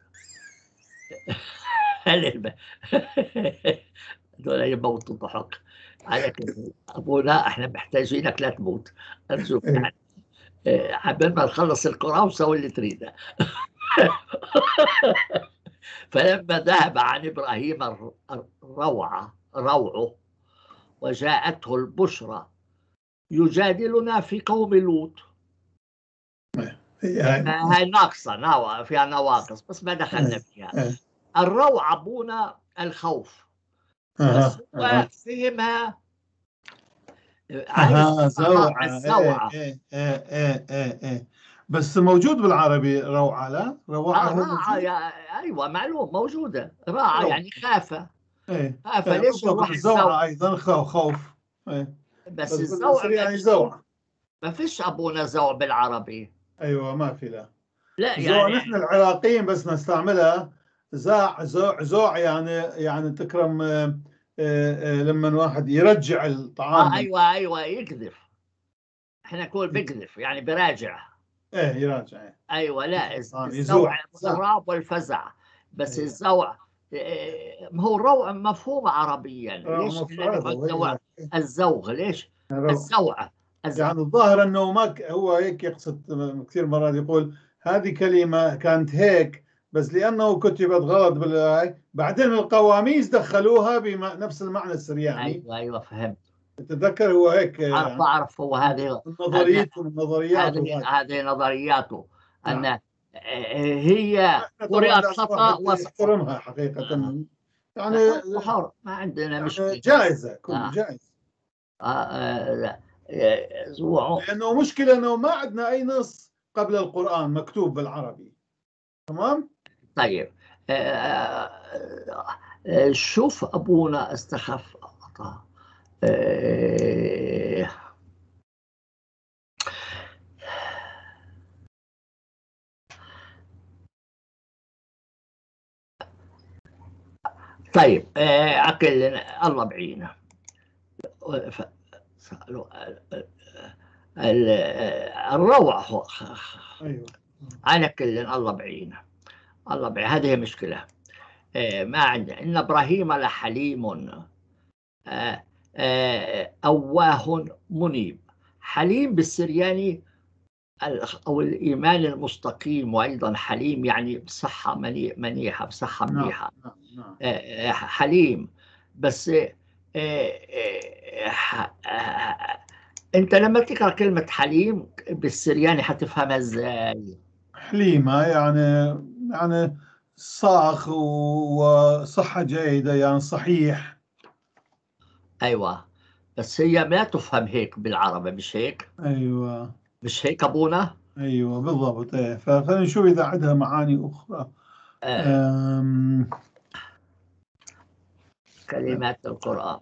Speaker 1: أهل البيت دول يموتوا ضحك. لكن أبونا إحنا محتاجينك لا تموت أرجوك يعني عبال ما نخلص القرآن وسوي اللي تريده. فلما ذهب عن إبراهيم الروعة روعه وجاءته البشرى يجادلنا في قوم لوط. هاي ناقصة فيها نواقص بس ما دخلنا فيها. الروعة أبونا الخوف بس هو فهمها
Speaker 2: عايز زوعة. الزوعة
Speaker 1: ايه
Speaker 2: ايه ايه ايه ايه بس موجود بالعربي روعة. لا روعة
Speaker 1: راعة ايوه معلوم موجودة. راعة يعني خافة.
Speaker 2: ايه
Speaker 1: خافة ليش يروح
Speaker 2: الزوعة ايضا خوف. ايه
Speaker 1: بس, بس الزوع
Speaker 2: يعني زوعة
Speaker 1: ما فيش أبونا زوع بالعربي.
Speaker 2: ايوه ما في. لا
Speaker 1: لا
Speaker 2: يعني
Speaker 1: نحن
Speaker 2: العراقيين بس نستعملها زاع زوع زوع يعني يعني تكرم آه آه لما واحد يرجع الطعام.
Speaker 1: آه ايوه ايوه يكذف. احنا نقول بكذف يعني براجع.
Speaker 2: ايه يراجع. ايه.
Speaker 1: ايوه لا الزوع الرعب والفزع بس. أيوة. الزوع هو الروع مفهوم عربيا. ليش الزوع الزوغ ليش الزوع
Speaker 2: يعني الظاهر انه ما هو هيك يقصد كثير مرات يقول هذه كلمة كانت هيك بس لأنه كتبت غلط بالآي بعدين القواميس دخلوها بنفس المعنى السرياني.
Speaker 1: أيوة أيوة فهمت.
Speaker 2: تتذكر هو هيك
Speaker 1: أعرف يعني أعرف هو هذه
Speaker 2: نظريته من نظرياته.
Speaker 1: هذه هذه نظرياته أن هي قرأت خطأ
Speaker 2: واحترمها حقيقة.
Speaker 1: آه. يعني حر ما عندنا مشكلة.
Speaker 2: جائزة كل آه. جائزة.
Speaker 1: آه.
Speaker 2: لأنه مشكلة أنه ما عندنا أي نص قبل القرآن مكتوب بالعربي. تمام؟
Speaker 1: طيب شوف أبونا استخف. طيب عقل الله بعينه. الروع هو
Speaker 2: أيوه.
Speaker 1: على كل الله بعينه. الله بعينه. هذه مشكلة ما عندنا. إن إبراهيم لحليم أواه منيب. حليم بالسرياني أو الإيمان المستقيم، وأيضا حليم يعني بصحة منيحة، بصحة منيحة.
Speaker 2: نعم. نعم.
Speaker 1: حليم. بس أنت لما تقرأ كلمة حليم بالسرياني حتفهمها إزاي؟
Speaker 2: حليمة يعني يعني صاخ وصحة جيدة، يعني صحيح.
Speaker 1: أيوة، بس هي ما تفهم هيك بالعربي، مش هيك؟
Speaker 2: أيوة
Speaker 1: مش هيك أبونا؟
Speaker 2: أيوة بالضبط. إيه، فخلينا نشوف إذا عندها معاني أخرى.
Speaker 1: آه.
Speaker 2: أم...
Speaker 1: كلمات القرآن.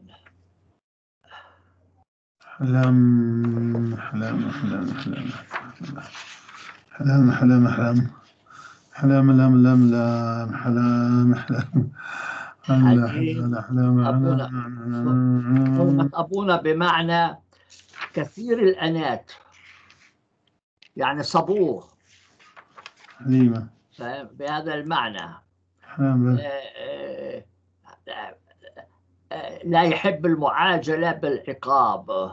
Speaker 2: حلم حلم حلم حلم حلم حلم حلم حلم لم لم لم حلم حلم
Speaker 1: حليم أبونا. كلمة أبونا بمعنى كثير الأنات، يعني صبور.
Speaker 2: حليمة
Speaker 1: بهذا المعنى.
Speaker 2: حلم.
Speaker 1: لا يحب المعاجلة بالعقاب.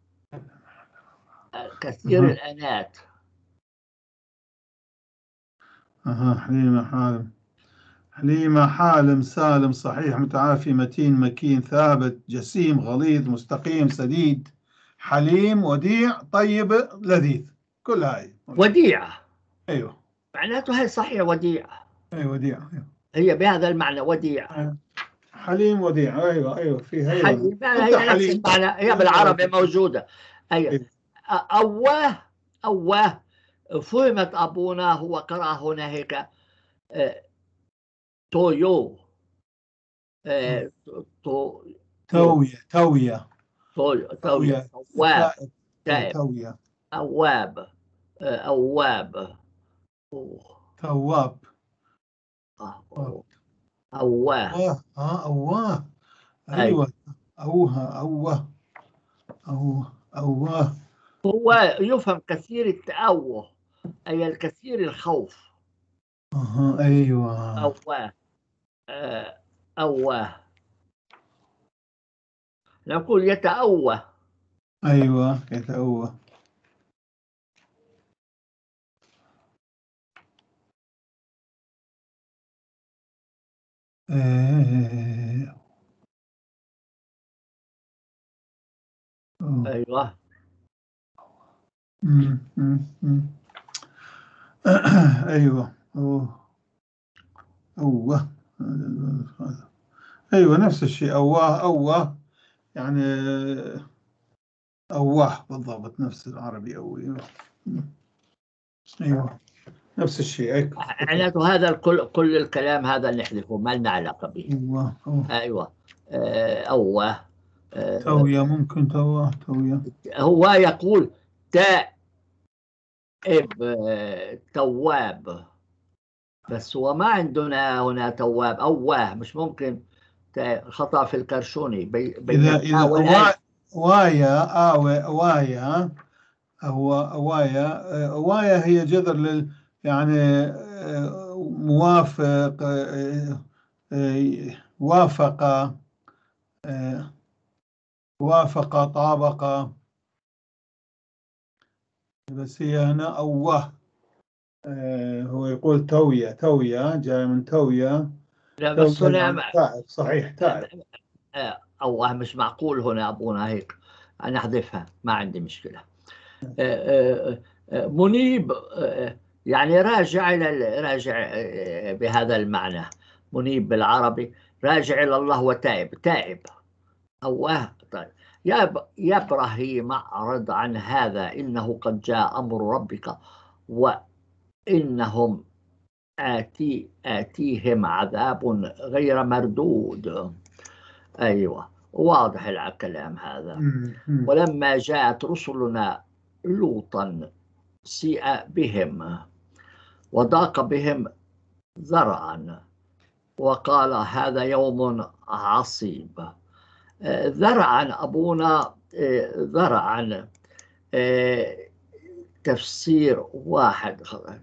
Speaker 1: كثير
Speaker 2: أها.
Speaker 1: الأنات.
Speaker 2: أها. حليمة حالم. حليمة حالم سالم صحيح متعافي متين مكين ثابت جسيم غليظ مستقيم سديد حليم وديع طيب لذيذ. كل هاي
Speaker 1: وديع.
Speaker 2: أيوه
Speaker 1: معناته هي صحيح وديع.
Speaker 2: أيوه وديع. أيوه.
Speaker 1: هي بهذا المعنى وديع.
Speaker 2: أيوه. حليم وديع. أيوه أيوه في هي
Speaker 1: حليم هي نفس المعنى، هي بالعربي موجودة. أيوه.
Speaker 2: أيوه.
Speaker 1: أواه. أواه فهمت أبونا، هو قرأ هنا هيك تويو. تو
Speaker 2: توية توية
Speaker 1: توية. أواب. تائب.
Speaker 2: توية.
Speaker 1: أواب. أواب.
Speaker 2: تواب.
Speaker 1: أواه.
Speaker 2: اه أواه.
Speaker 1: أي.
Speaker 2: أيوه أوها أوه أوه أوه.
Speaker 1: هو يفهم كثير التأوه، أي الكثير الخوف.
Speaker 2: أها أيوه.
Speaker 1: أواه. أواه. نقول يتأوه.
Speaker 2: أيوه يتأوه. إيه.
Speaker 1: أيوه.
Speaker 2: مم. مم. مم. أيوه أوه. أوه. أيوه نفس الشيء. أواه أوه يعني أواه بالضبط نفس العربي. أوه. أيوه نفس الشيء.
Speaker 1: معناته هذا الكل، كل الكلام هذا نحذفه، ما لنا علاقة به.
Speaker 2: أوه. أوه.
Speaker 1: أيوه. أوه.
Speaker 2: توية ممكن توه توية.
Speaker 1: هو يقول تائب تواب، بس هو ما عندنا هنا تواب. أواه مش ممكن. خطأ في الكرشوني بين
Speaker 2: إذا
Speaker 1: التاء
Speaker 2: إذا
Speaker 1: والألف.
Speaker 2: وايا آوي وايا هو وايا وايا هي جذر لل يعني موافق وافق وافق طابق. بس هي هنا أوه. هو يقول توية توية جاي من توية.
Speaker 1: لا بس
Speaker 2: توية
Speaker 1: هنا
Speaker 2: يعني تعب صحيح تعب.
Speaker 1: أوه مش معقول هنا أبونا هيك، أنا أحذفها ما عندي مشكلة. منيب يعني راجع إلى راجع بهذا المعنى. منيب بالعربي راجع إلى الله وتائب. تائب. أواه. طيب يا يا إبراهيم أعرض عن هذا، إنه قد جاء أمر ربك وإنهم آتي آتيهم عذاب غير مردود. أيوة، واضح الكلام هذا. ولما جاءت رسلنا لوطا سيء بهم وضاق بهم ذرعا وقال هذا يوم عصيب. ذرعا أبونا، ذرعا تفسير واحد.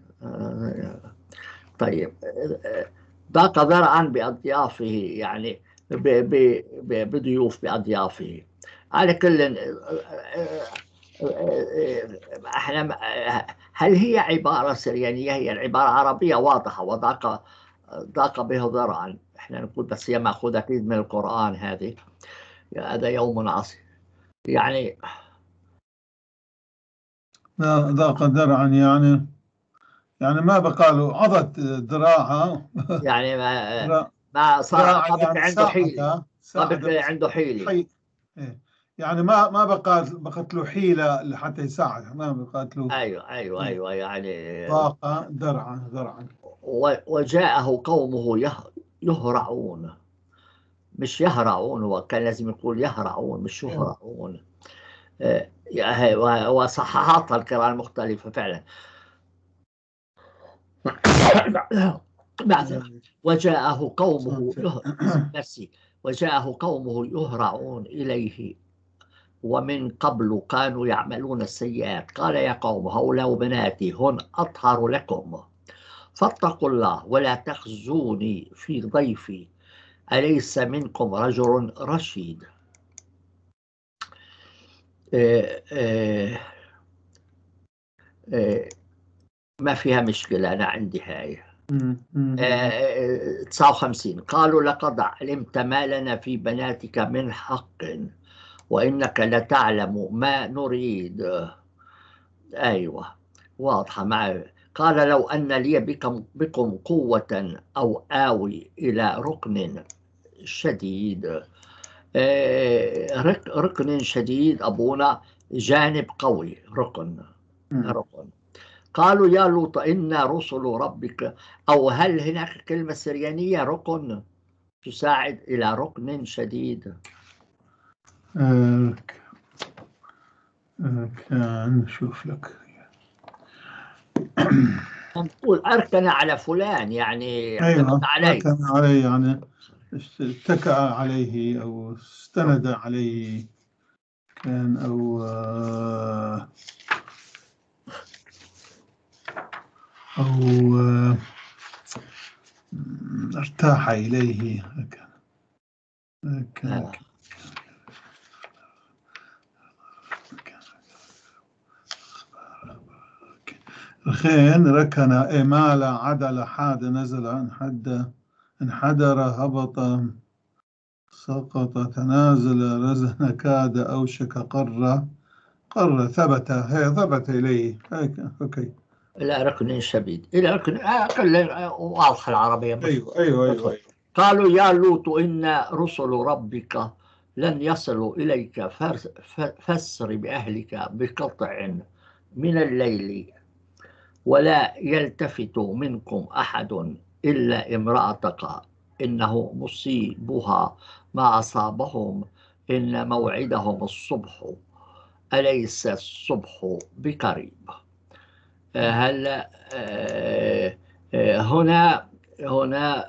Speaker 1: طيب، ضاق ذرعا بأضيافه، يعني بضيوف بأضيافه. على كل احنا، هل هي عبارة سريانية؟ هي العبارة عربية واضحة، وضاق ضاق به ذرعا. احنا نقول بس هي مأخوذة أكيد من القرآن هذه. هذا يوم عصيب يعني.
Speaker 2: ضاق ذرعا يعني يعني ما بقى له عضت ذراعها
Speaker 1: يعني ما ما صار ما بقى عنده حيلة، ما بقى عنده حيلة.
Speaker 2: حي... يعني ما ما بقى بقت له حيلة لحتى يساعد، ما بقت له.
Speaker 1: ايوه ايوه ايوه يعني
Speaker 2: ضاق ذرعا ذرعا.
Speaker 1: وجاءه قومه يهرعون، مش يهرعون، وكان لازم يقول يهرعون مش يهرعون. وصححاتها القراءة المختلفة فعلا. بعد وجاءه قومه نفسي وجاءه قومه يهرعون إليه ومن قبل كانوا يعملون السيئات. قال يا قوم هؤلاء بناتي هن أطهر لكم فاتقوا الله ولا تخزوني في ضيفي أليس منكم رجل رشيد. آه آه آه ما فيها مشكلة، أنا عندي هاي. آه تسعة وخمسين قالوا لقد علمت ما لنا في بناتك من حق وإنك لتعلم ما نريد. أيوة واضحة معي. قال لو أن لي بكم, بكم قوة أو آوي إلى ركن شديد. ركن شديد أبونا جانب قوي، ركن ركن. قالوا يا لوط إن رسل ربك، أو هل هناك كلمة سريانية ركن تساعد إلى ركن شديد؟
Speaker 2: آه كان نشوف لك
Speaker 1: نقول أركن على فلان، يعني
Speaker 2: أيوة
Speaker 1: عليه.
Speaker 2: أركن عليه يعني اتكأ عليه أو استند عليه كان، أو أو ارتاح إليه. كان الخين ركن إمالة عدل حاد نزل انحد انحدر هبط سقط تنازل رزن كاد أوشك قر قر ثبت هي ثبت إليه. أوكي
Speaker 1: إلى ركن شديد، إلى ركن أقل واضحة العربية.
Speaker 2: أيوة أيوة أيوة, أيوة.
Speaker 1: قالوا يا لوط إن رسل ربك لن يصلوا إليك فاسر بأهلك بقطع من الليل ولا يلتفت منكم أحد إلا امرأتك إنه مصيبها ما أصابهم إن موعدهم الصبح أليس الصبح بقريب. هلا هنا هنا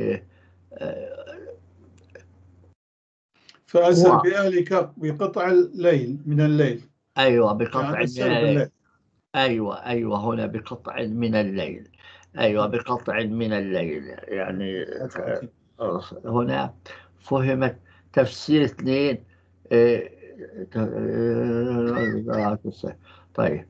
Speaker 2: فأسر بأهلك بقطع الليل من الليل.
Speaker 1: أيوة بقطع
Speaker 2: يعني
Speaker 1: من الليل. أيوة أيوة هنا بقطع من الليل. أيوة بقطع من الليل يعني. هنا فهمت تفسير اثنين. طيب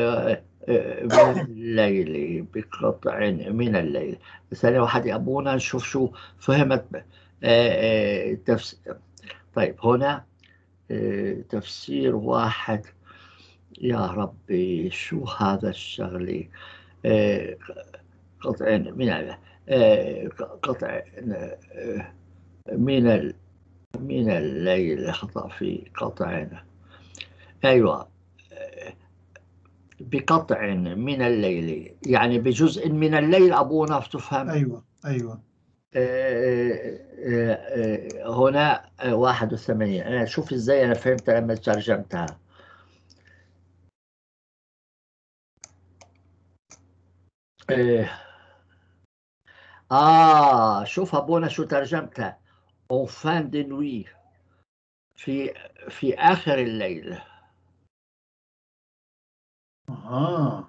Speaker 1: بالليل بقطع من الليل. ثاني واحد يا أبونا نشوف شو فهمت تفسير. طيب هنا تفسير واحد. يا ربي شو هذا الشغلي. قطع من قطع من من الليل خطأ في قطع. أيوة، بقطع من الليل يعني بجزء من الليل أبونا تفهم.
Speaker 2: أيوة أيوة.
Speaker 1: هنا واحد وثمانين. أنا شوف إزاي أنا فهمت لما ترجمتها. آه شوف أبونا شو ترجمتها. en fin de nuit، في في آخر الليل.
Speaker 2: آه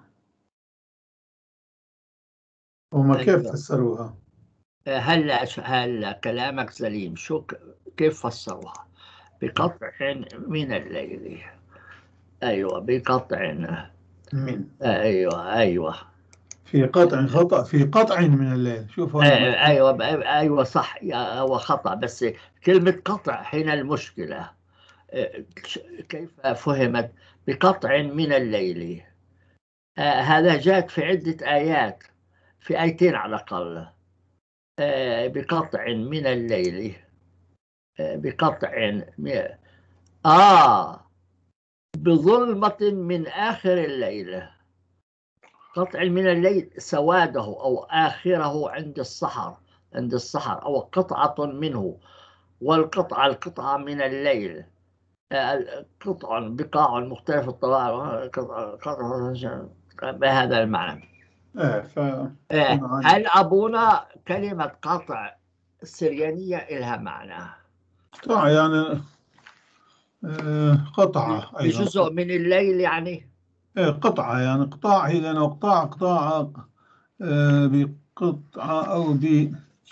Speaker 2: وما كيف
Speaker 1: أيوة.
Speaker 2: فسروها؟
Speaker 1: هلا هلا كلامك سليم. شو كيف فسروها؟ بقطع من الليل. أيوة بقطع
Speaker 2: من
Speaker 1: أيوة أيوة
Speaker 2: في قطع خطأ في قطع من الليل. شوف هنا مكتوب.
Speaker 1: أيوة أيوة صح. هو خطأ، بس كلمة قطع هنا المشكلة. كيف فهمت بقطع من الليل؟ هذا جاءت في عدة آيات، في آيتين على الأقل. بقطع من الليل، بقطع آه بظلمة من آخر الليل. قطع من الليل سواده أو آخره عند السحر، عند السحر أو قطعة منه. والقطعة القطعة من الليل، قطع بقاع مختلف الطوال، بهذا المعنى.
Speaker 2: إيه ف
Speaker 1: هل أبونا كلمة قطع السريانية إلها معنى؟
Speaker 2: قطع يعني آه قطعة أيضا.
Speaker 1: بجزء من الليل يعني.
Speaker 2: إيه قطعة يعني قطاع، هي لأنه قطاع قطاع آه بقطعة أو ب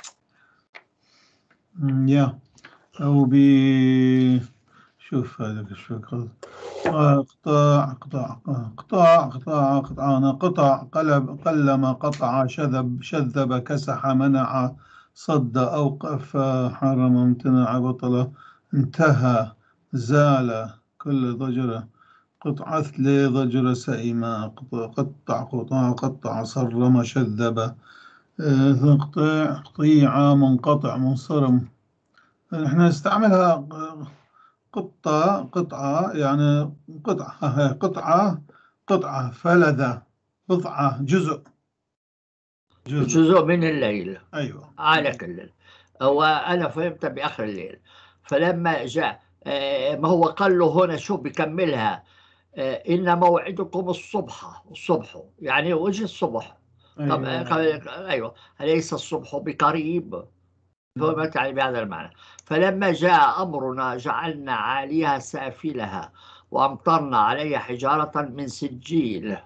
Speaker 2: يا أو ب شوف هذا شو قطاع قطاع قطاع قطاع قطاع أنا قطع قلب قلم قطع شذب شذب كسح منع صد أوقف حرم امتنع بطل انتهى زال كل ضجرة قطع أثلي ضجر سئيما قطع قطاع قطع صرم شذب قطيع قطيعة منقطع منصرم. نحن نستعملها قطة قطعة يعني قطعة قطعة قطعة فلذة بضعة جزء
Speaker 1: جزء, جزء من الليل.
Speaker 2: أيوة
Speaker 1: على كل. وأنا فهمت بآخر الليل. فلما جاء ما هو قال له هنا شو بكملها، إن موعدكم الصبح. الصبح يعني وجه الصبح. طب
Speaker 2: أيوة.
Speaker 1: أيوة أليس الصبح بقريب؟ فهمت يعني بهذا المعنى. فلما جاء أمرنا جعلنا عاليها سافلها وأمطرنا عليها حجارة من سجيل.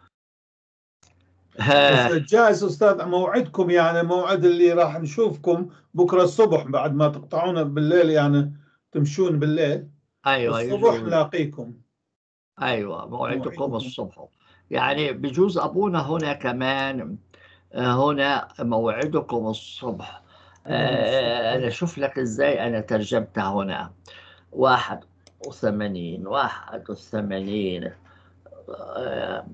Speaker 2: بس جائز أستاذ موعدكم يعني موعد اللي راح نشوفكم بكرة الصبح بعد ما تقطعون بالليل، يعني تمشون بالليل.
Speaker 1: أيوة
Speaker 2: الصبح
Speaker 1: يجوز.
Speaker 2: لاقيكم.
Speaker 1: أيوة موعدكم
Speaker 2: موعدكم.
Speaker 1: الصبح. يعني بجوز أبونا هنا كمان، هنا موعدكم الصبح. آه أنا أشوف لك إزاي أنا ترجمتها هنا. واحد وثمانين واحد وثمانين آه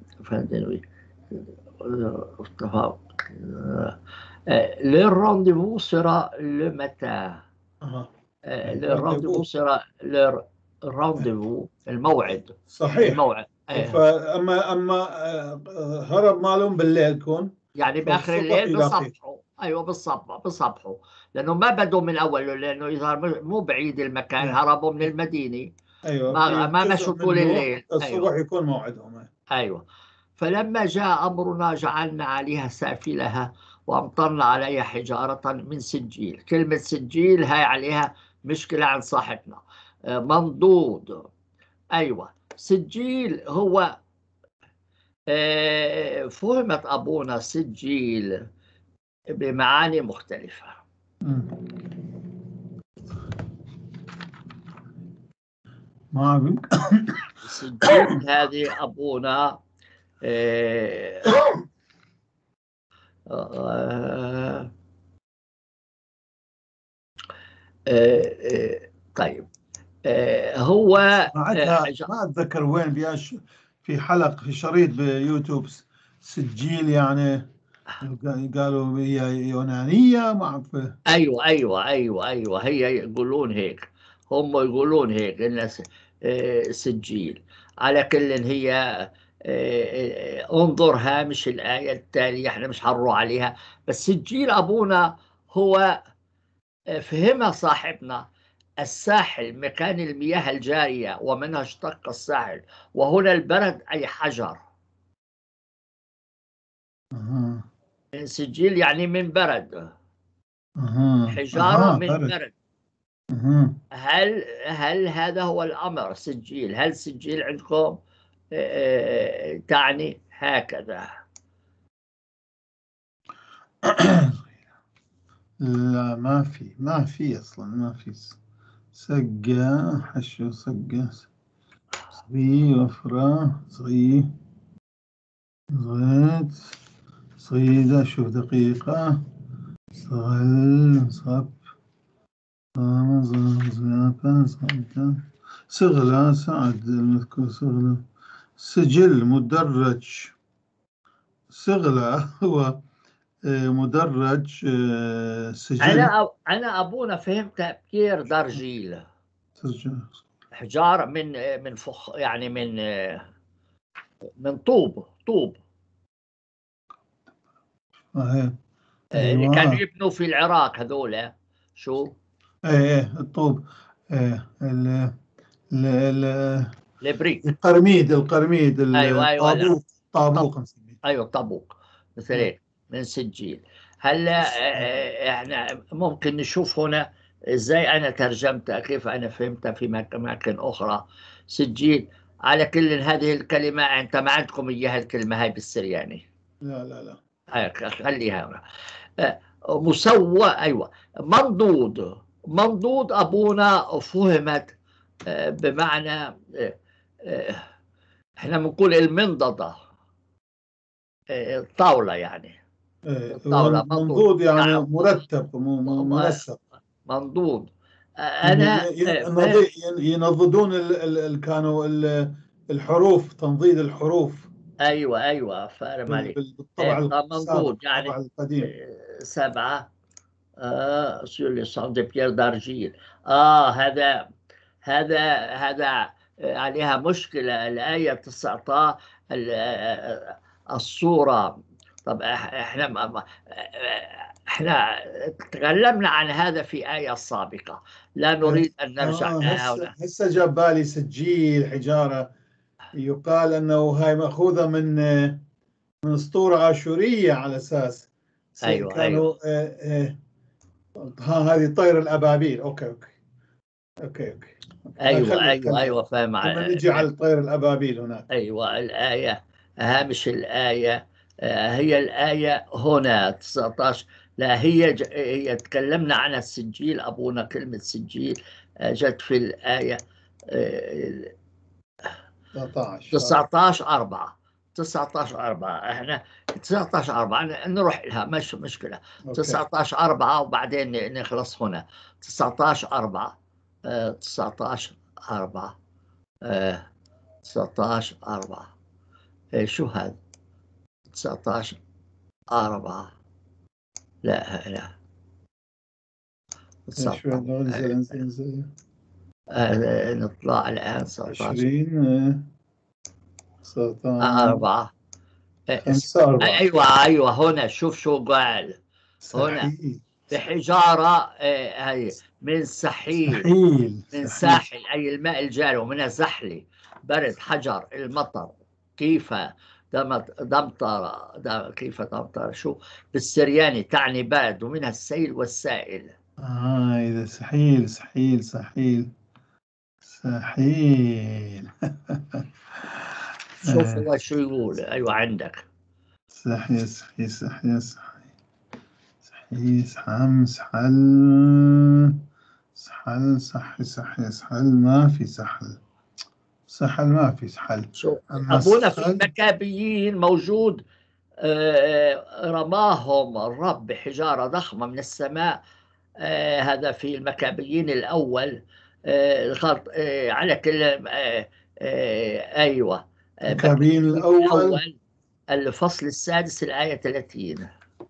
Speaker 1: le rendez-vous sera le matin. le rendez-vous sera le rendez-vous الموعد.
Speaker 2: صحيح.
Speaker 1: الموعد.
Speaker 2: فأما أما هرب مالهم بالليل كون
Speaker 1: يعني باخر الليل بصبحوا. ايوه بالصبح بصبحوا، لانه ما بدوا من اول، لانه يظهر مو بعيد المكان، هربوا من المدينه.
Speaker 2: ايوه
Speaker 1: ما ما مشوا طول الليل.
Speaker 2: الصبح
Speaker 1: أيوة.
Speaker 2: يكون موعدهم.
Speaker 1: ايوه. فلما جاء امرنا جعلنا عليها سافلها وامطرنا عليها حجاره من سجيل. كلمه سجيل هاي عليها مشكله عند صاحبنا. منضود. ايوه سجيل هو فهمت ابونا سجيل بمعاني مختلفه.
Speaker 2: ما بيمكن
Speaker 1: سجيل هذه ابونا آه آه آه طيب. آه هو
Speaker 2: سمعتها ما اتذكر وين، بياش في حلقه في شريط بيوتيوب سجيل يعني قالوا هي يونانية ما أعرف.
Speaker 1: ايوه ايوه ايوه ايوه هي يقولون هيك، هم يقولون هيك انها س- آه، سجيل. على كل هي آه، آه، انظر هامش الآية التالية، احنا مش هنروح عليها. بس سجيل أبونا هو آه، فهمها صاحبنا، الساحل مكان المياه الجارية ومنها اشتق الساحل، وهنا البرد أي حجر.
Speaker 2: أها
Speaker 1: سجيل يعني من برد،
Speaker 2: أها
Speaker 1: حجارة
Speaker 2: أها
Speaker 1: من
Speaker 2: برد.
Speaker 1: برد.
Speaker 2: أها
Speaker 1: هل هل هذا هو الأمر سجيل؟ هل سجيل عندكم آه، تعني هكذا؟
Speaker 2: لا ما في ما في أصلا ما في. سقة حشو سقة صغي وفرة صغي صغيت صيدة شوف دقيقة صغل صب صغيرة صغيرة صغلة سعد المذكور صغلة سجل مدرج. صغلة هو مدرج سجل.
Speaker 1: أنا أنا أبونا فهمت بكير درجيل،
Speaker 2: سجل
Speaker 1: حجارة من من فخ يعني من من طوب طوب
Speaker 2: آه
Speaker 1: اللي كانوا
Speaker 2: أيوة.
Speaker 1: يبنوا في العراق هذول شو؟
Speaker 2: ايه ايه الطوب. ايه ال ال
Speaker 1: البريك.
Speaker 2: القرميد القرميد
Speaker 1: أيوة أيوة لا.
Speaker 2: الطابوق طابوق
Speaker 1: طب
Speaker 2: نسميه.
Speaker 1: أيوة طبوق مثل
Speaker 2: ايه
Speaker 1: هيك من سجيل. هلا آه، آه، احنا ممكن نشوف هنا ازاي انا ترجمتها، كيف انا فهمتها في مك- اماكن اخرى. سجيل. على كل هذه الكلمة انت ما عندكم اياها الكلمة هاي بالسرياني.
Speaker 2: لا لا لا.
Speaker 1: هاي خليها هنا. آه، مسوى ايوه. منضود. منضود ابونا فهمت آه، بمعنى آه، آه، احنا بنقول المنضدة، آه، الطاولة يعني.
Speaker 2: ايه هو
Speaker 1: الطاولة منضود
Speaker 2: منضود يعني
Speaker 1: نعم.
Speaker 2: مرتب م- م- منسق.
Speaker 1: منضود.
Speaker 2: يعني
Speaker 1: أنا
Speaker 2: ي- ي-
Speaker 1: فهم.
Speaker 2: نضي- ينضدون ال ال ال كانوا ال الحروف تنضيد الحروف
Speaker 1: أيوة أيوة فاهم
Speaker 2: بال-
Speaker 1: عليك.
Speaker 2: بال- بالطبع
Speaker 1: إيه
Speaker 2: السابق
Speaker 1: منضود
Speaker 2: الطبع
Speaker 1: يعني
Speaker 2: القديم.
Speaker 1: إيه، سبعة. آه سور لي سان دي بيير دارجيل. آه هذا هذا هذا آه، عليها مشكلة الآية تسعة عشر ال- آه، الصورة. طب إح- احنا ما- ما- آه، احنا تكلمنا عن هذا في آية سابقة، لا نريد أن نرجع
Speaker 2: اه
Speaker 1: لها
Speaker 2: هسه
Speaker 1: هنا.
Speaker 2: هسه جاب بالي سجيل حجارة. يقال انه هاي مأخوذة من من اسطورة آشورية على اساس س-
Speaker 1: أيوة أيوة
Speaker 2: كانوا آه، آه، ها هذه طير الابابيل. اوكي اوكي اوكي اوكي اوكي هاي
Speaker 1: أيوة
Speaker 2: خلي
Speaker 1: أيوة
Speaker 2: خلي
Speaker 1: أيوة فاهم
Speaker 2: لما
Speaker 1: ع-
Speaker 2: نجي
Speaker 1: فاهم.
Speaker 2: على طير الابابيل هناك.
Speaker 1: أيوة الآية، هامش الآية آه، هي الآية هنا تسعة عشر. لا هي ج... هي تكلمنا عن السجيل أبونا، كلمة سجيل آه، جت في الآية آه،
Speaker 2: تسعة عشر آه.
Speaker 1: تسعة عشر أربعة. تسعة عشر أربعة احنا تسعة عشر أربعة نروح لها مش مشكلة.
Speaker 2: اوكي
Speaker 1: تسعة عشر أربعة وبعدين نخلص هنا. تسعة عشر أربعة. آه، تسعة عشر أربعة. آه، تسعة عشر أربعة. إيه شو هذا؟ تسعة عشر أربعة. لا لا.
Speaker 2: ايش
Speaker 1: تسعة عشر
Speaker 2: انزل انزل انزل
Speaker 1: آه، نطلع الآن تسعة عشر
Speaker 2: عشرين آه، تسعة عشر
Speaker 1: أربعة. آه، اس-
Speaker 2: خمسة أربعة.
Speaker 1: أيوة أيوة هنا شوف شو قال. هنا
Speaker 2: سحيل
Speaker 1: بحجارة آه، هي من سحيل،
Speaker 2: سحيل
Speaker 1: من
Speaker 2: سحيل.
Speaker 1: ساحل أي الماء الجاري، ومنها زحلي برد حجر المطر. كيف دمط دمطر دم كيف دمطر شو بالسرياني تعني برد، ومنها السيل والسائل.
Speaker 2: آه إذا سحيل سحيل سحيل سحيل.
Speaker 1: شوف
Speaker 2: آه،
Speaker 1: هو شو يقول. أيوة عندك.
Speaker 2: سحي سحي سحي سحي سحي سحم سحل سحل سحي سحي سحل ما في سحل. سحل ما في سحل.
Speaker 1: شو
Speaker 2: أما
Speaker 1: أبونا في
Speaker 2: السحل
Speaker 1: المكابيين موجود آه، رماهم الرب بحجارة ضخمة من السماء. آه، هذا في المكابيين الأول. آه، الخط آه، على كل آه، آه، أيوة. آه،
Speaker 2: مكابين
Speaker 1: مكابيين
Speaker 2: الأول
Speaker 1: الأول الفصل السادس الآية ثلاثين.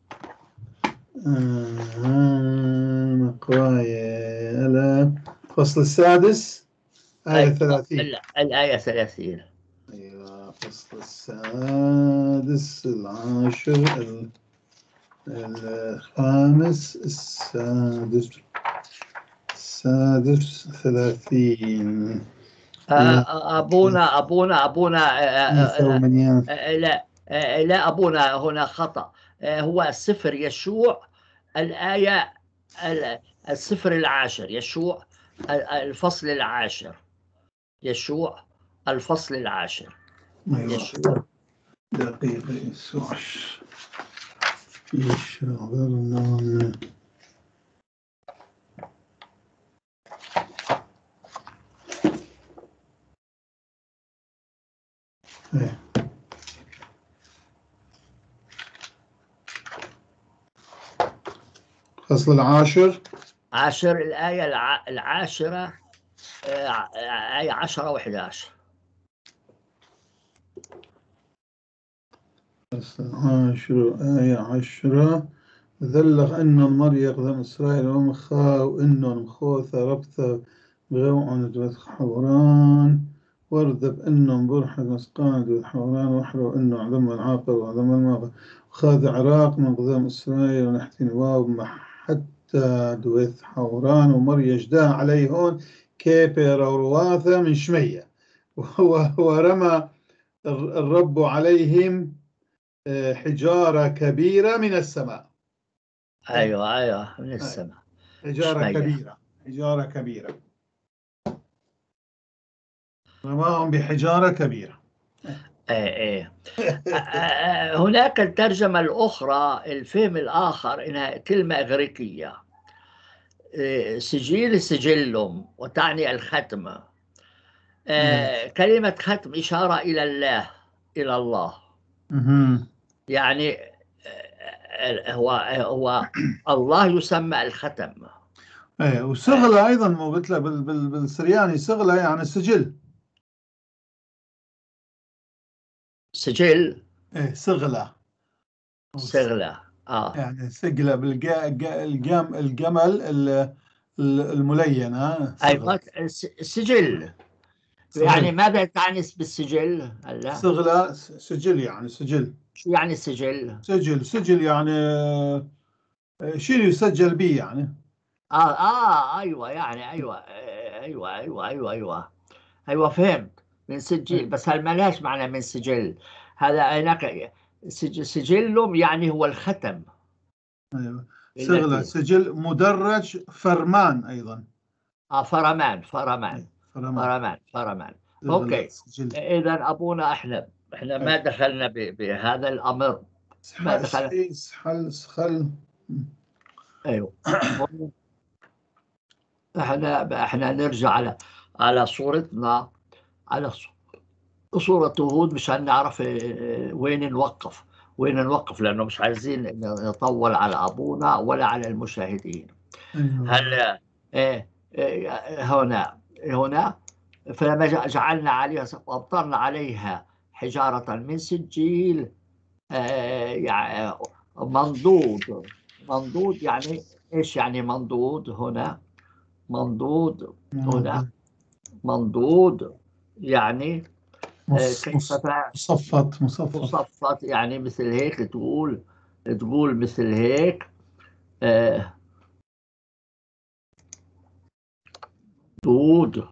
Speaker 2: آه مقوايا الفصل السادس آية ثلاثين.
Speaker 1: لا الآية ثلاثين.
Speaker 2: أيوة فصل السادس العاشر الخامس السادس السادس ثلاثين.
Speaker 1: أبونا أبونا أبونا
Speaker 2: ثمانية.
Speaker 1: لا لا أبونا هنا خطأ. هو سفر يشوع الآية السفر العاشر. يشوع الفصل العاشر. يشوع الفصل العاشر.
Speaker 2: يشوع دقيقة يسوع يشغلنا الفصل العاشر
Speaker 1: عاشر الآية العاشرة آية عشرة وإحدى عشر.
Speaker 2: الفصل العاشر آية عشرة. ذلغ إنه المر يقدم إسرائيل ومخا وإنه مخوثة ربثة بغوعن دوث حوران وردب إنه برحق مسقان دوث حوران وحرو إنه عظم العاقل وعظم الماغ وخاذ عراق من قدام إسرائيل ونحتين واو حتى دوث حوران ومر يجداه عليه هون كيبر ورواثة من شمية ورمى الرب عليهم حجارة كبيرة من السماء.
Speaker 1: أيوة أيوة من السماء.
Speaker 2: حجارة شمية. كبيرة حجارة كبيرة رماهم بحجارة كبيرة.
Speaker 1: ايه ايه هناك الترجمة الأخرى الفهم الآخر إنها كلمة إغريقية سجيل سجلهم وتعني الختم. كلمة ختم إشارة إلى الله إلى الله. يعني هو هو الله يسمى الختم.
Speaker 2: ايه وسغلة ايضا مو قلت له بالسرياني سغلة يعني سجل.
Speaker 1: سجل
Speaker 2: ايه سغلة
Speaker 1: سغلة اه
Speaker 2: يعني سجلة بالجا الجام الجمل الملينة.
Speaker 1: ايوه سجل. يعني ماذا تعني بالسجل؟ هلا
Speaker 2: سغلة سجل يعني سجل.
Speaker 1: شو يعني سجل؟
Speaker 2: سجل سجل يعني شيء يسجل به يعني.
Speaker 1: اه اه ايوه يعني ايوه ايوه ايوه ايوه ايوه ايوه فهمت من سجل. بس هل ملاش معنى من سجل. هذا هناك سجلهم يعني هو الختم.
Speaker 2: ايوه سغلة سجل مدرج فرمان ايضا.
Speaker 1: اه فرمان فرمان
Speaker 2: فرمان
Speaker 1: فرمان فرمان. اوكي اذا ابونا احنا احنا ما دخلنا بهذا الامر. ما دخلنا
Speaker 2: سحل سخل.
Speaker 1: ايوه احنا احنا نرجع على على صورتنا على صورة هود مشان نعرف وين نوقف وين نوقف لانه مش عايزين نطول على ابونا ولا على المشاهدين. هلا إيه إيه هنا هنا فلما جعلنا عليها وامطرنا عليها حجارة من سجيل يعني منضود. منضود يعني ايش يعني منضود هنا؟ منضود هنا منضود يعني
Speaker 2: مصفط مصفط
Speaker 1: مصفط يعني مثل هيك تقول تقول مثل هيك آه دود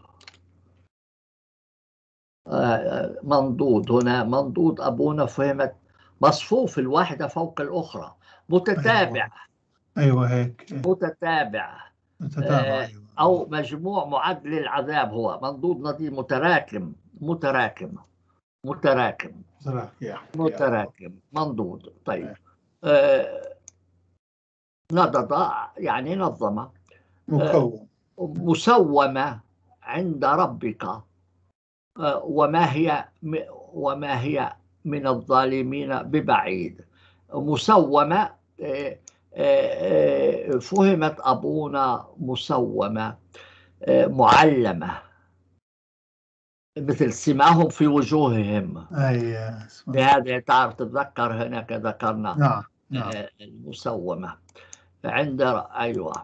Speaker 1: آه منضود. هنا منضود أبونا فهمت مصفوف الواحدة فوق الأخرى متتابع.
Speaker 2: أيوة, أيوة هيك
Speaker 1: متتابع,
Speaker 2: متتابع.
Speaker 1: أيوة. أو مجموع معد للعذاب. هو منضود نظير متراكم متراكم متراكم متراكم منضود. طيب آه نضد يعني نظم
Speaker 2: مكون
Speaker 1: مسومة عند ربك وما هي وما هي من الظالمين ببعيد. مسومة فهمت أبونا مسومة معلمة مثل سماهم في وجوههم.
Speaker 2: أي
Speaker 1: بهذا تعرف تتذكر هناك ذكرنا
Speaker 2: نعم نعم
Speaker 1: المسومة عند أيوة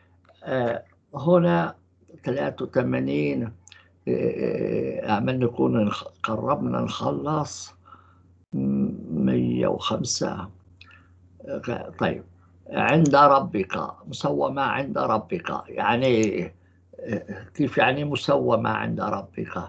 Speaker 1: هنا ثلاثة وثمانين. أعمل نكون قربنا نخلص مية وخمسة. طيب عند ربك مسومة عند ربك يعني كيف يعني مسومة عند ربك؟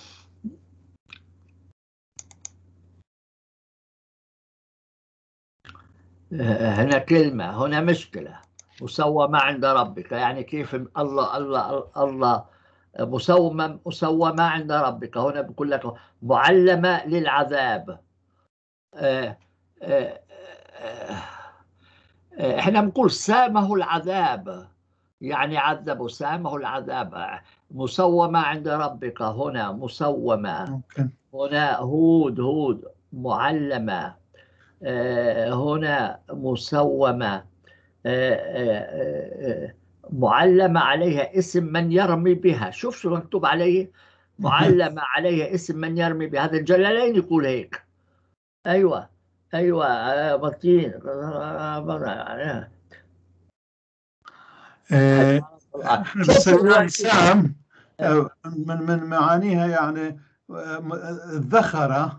Speaker 1: هنا كلمة هنا مشكلة. مسومة عند ربك يعني كيف الله الله الله مسومة مسومة عند ربك. هنا بقول لك معلمة للعذاب. اه اه اه احنا بنقول سامه العذاب يعني عذبوا سامه العذاب. مسومة عند ربك هنا مسومة.
Speaker 2: ممكن.
Speaker 1: هنا هود هود معلمة. اه هنا مسومة. معلمة عليها اسم من يرمي بها. شوف شو مكتوب عليه معلمة عليها اسم من يرمي بها. هذا الجلالين يقول هيك. أيوة أيوة متين.
Speaker 2: احنا بنسميها سام من من معانيها يعني الذخرة.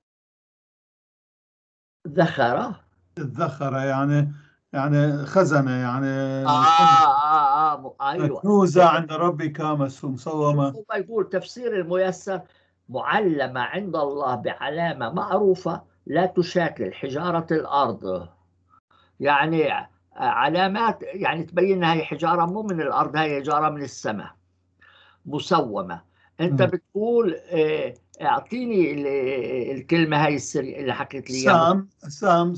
Speaker 1: ذخرة
Speaker 2: الذخرة يعني يعني خزنة يعني
Speaker 1: آه آه آه أيوة
Speaker 2: مكنوزة عند ربك مسومة.
Speaker 1: هو يقول تفسير الميسر معلمة عند الله بعلامة معروفة لا تشاكل حجارة الأرض. يعني علامات يعني تبين هي حجارة مو من الأرض هي حجارة من السماء مسومة. أنت
Speaker 2: م.
Speaker 1: بتقول اعطيني الكلمة هاي السرية اللي حكيت لي
Speaker 2: سام سام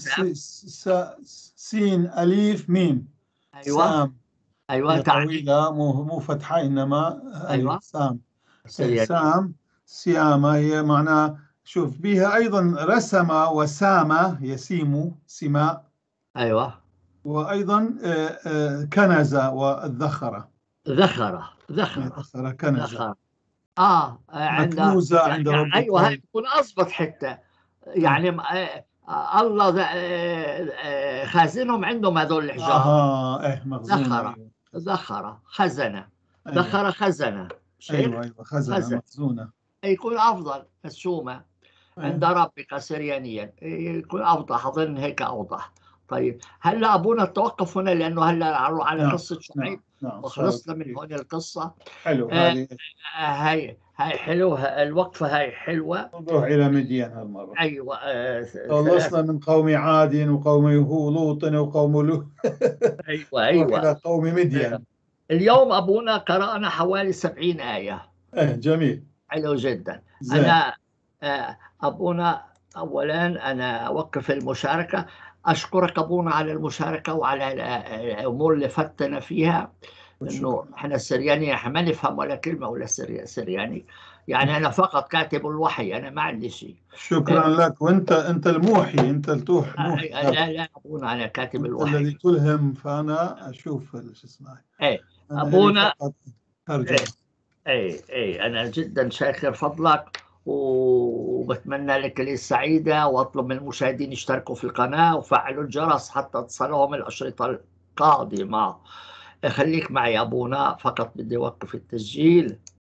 Speaker 2: سين أليف ميم.
Speaker 1: أيوة
Speaker 2: سام
Speaker 1: أيوة
Speaker 2: هي طويلة مو مو فتحة إنما
Speaker 1: أيوة
Speaker 2: سام
Speaker 1: سريع.
Speaker 2: سام سيامة هي معناها. شوف بها أيضا رسم وسامة يسيم سماء.
Speaker 1: أيوة
Speaker 2: وأيضا كنزة والذخرة.
Speaker 1: ذخرة ذخرة
Speaker 2: ذخرة كنزة
Speaker 1: ذخرة آه عند
Speaker 2: مكنوزة عند
Speaker 1: يعني
Speaker 2: ربك.
Speaker 1: أيوة هاي تكون أضبط حتى يعني آه الله آه خازنهم عندهم هذول الحجارة.
Speaker 2: آه إيه مخزونة.
Speaker 1: ذخرة
Speaker 2: أيوة.
Speaker 1: ذخرة خزنة.
Speaker 2: أيوة.
Speaker 1: ذخرة خزنة
Speaker 2: أيوة أيوة خزنة
Speaker 1: خزن
Speaker 2: مخزونة.
Speaker 1: يكون أفضل مسومة عند
Speaker 2: أيوة.
Speaker 1: ربك سريانيا يكون أوضح. أظن هيك أوضح. طيب هلا أبونا توقف هنا لأنه هلا على
Speaker 2: نعم
Speaker 1: قصة شعيب
Speaker 2: نعم نعم
Speaker 1: وخلصنا من هون القصة.
Speaker 2: حلو.
Speaker 1: آه
Speaker 2: هذه
Speaker 1: هاي هاي حلوة الوقفة هاي حلوة.
Speaker 2: نروح إلى مدين هالمرة.
Speaker 1: أيوة آه
Speaker 2: خلصنا من قوم عاد وقوم لوط وقوم لوط.
Speaker 1: أيوة
Speaker 2: نروح
Speaker 1: أيوة
Speaker 2: إلى قوم مدين.
Speaker 1: اليوم أبونا قرأنا حوالي سبعين آية.
Speaker 2: إيه جميل.
Speaker 1: حلو جدا.
Speaker 2: زين.
Speaker 1: أنا أبونا أولا أنا أوقف المشاركة. أشكرك أبونا على المشاركة وعلى الأمور اللي فتنا فيها. إنه إحنا السرياني إحنا ما نفهم ولا كلمة ولا سرياني يعني أنا فقط كاتب الوحي أنا ما عندي شيء.
Speaker 2: شكرا لك. وأنت أنت الموحي أنت التوح موحي.
Speaker 1: لا لا أبونا أنا كاتب
Speaker 2: أنت
Speaker 1: الوحي.
Speaker 2: الذي تلهم فأنا أشوف شو اسمه.
Speaker 1: إيه
Speaker 2: أنا
Speaker 1: أبونا
Speaker 2: فقط ترجمة.
Speaker 1: إيه إيه أنا جدا شاكر فضلك وبتمنى لك ليلة سعيدة وأطلب من المشاهدين يشتركوا في القناة وفعلوا الجرس حتى تصلهم الأشرطة القادمة. خليك معي أبونا فقط بدي أوقف التسجيل.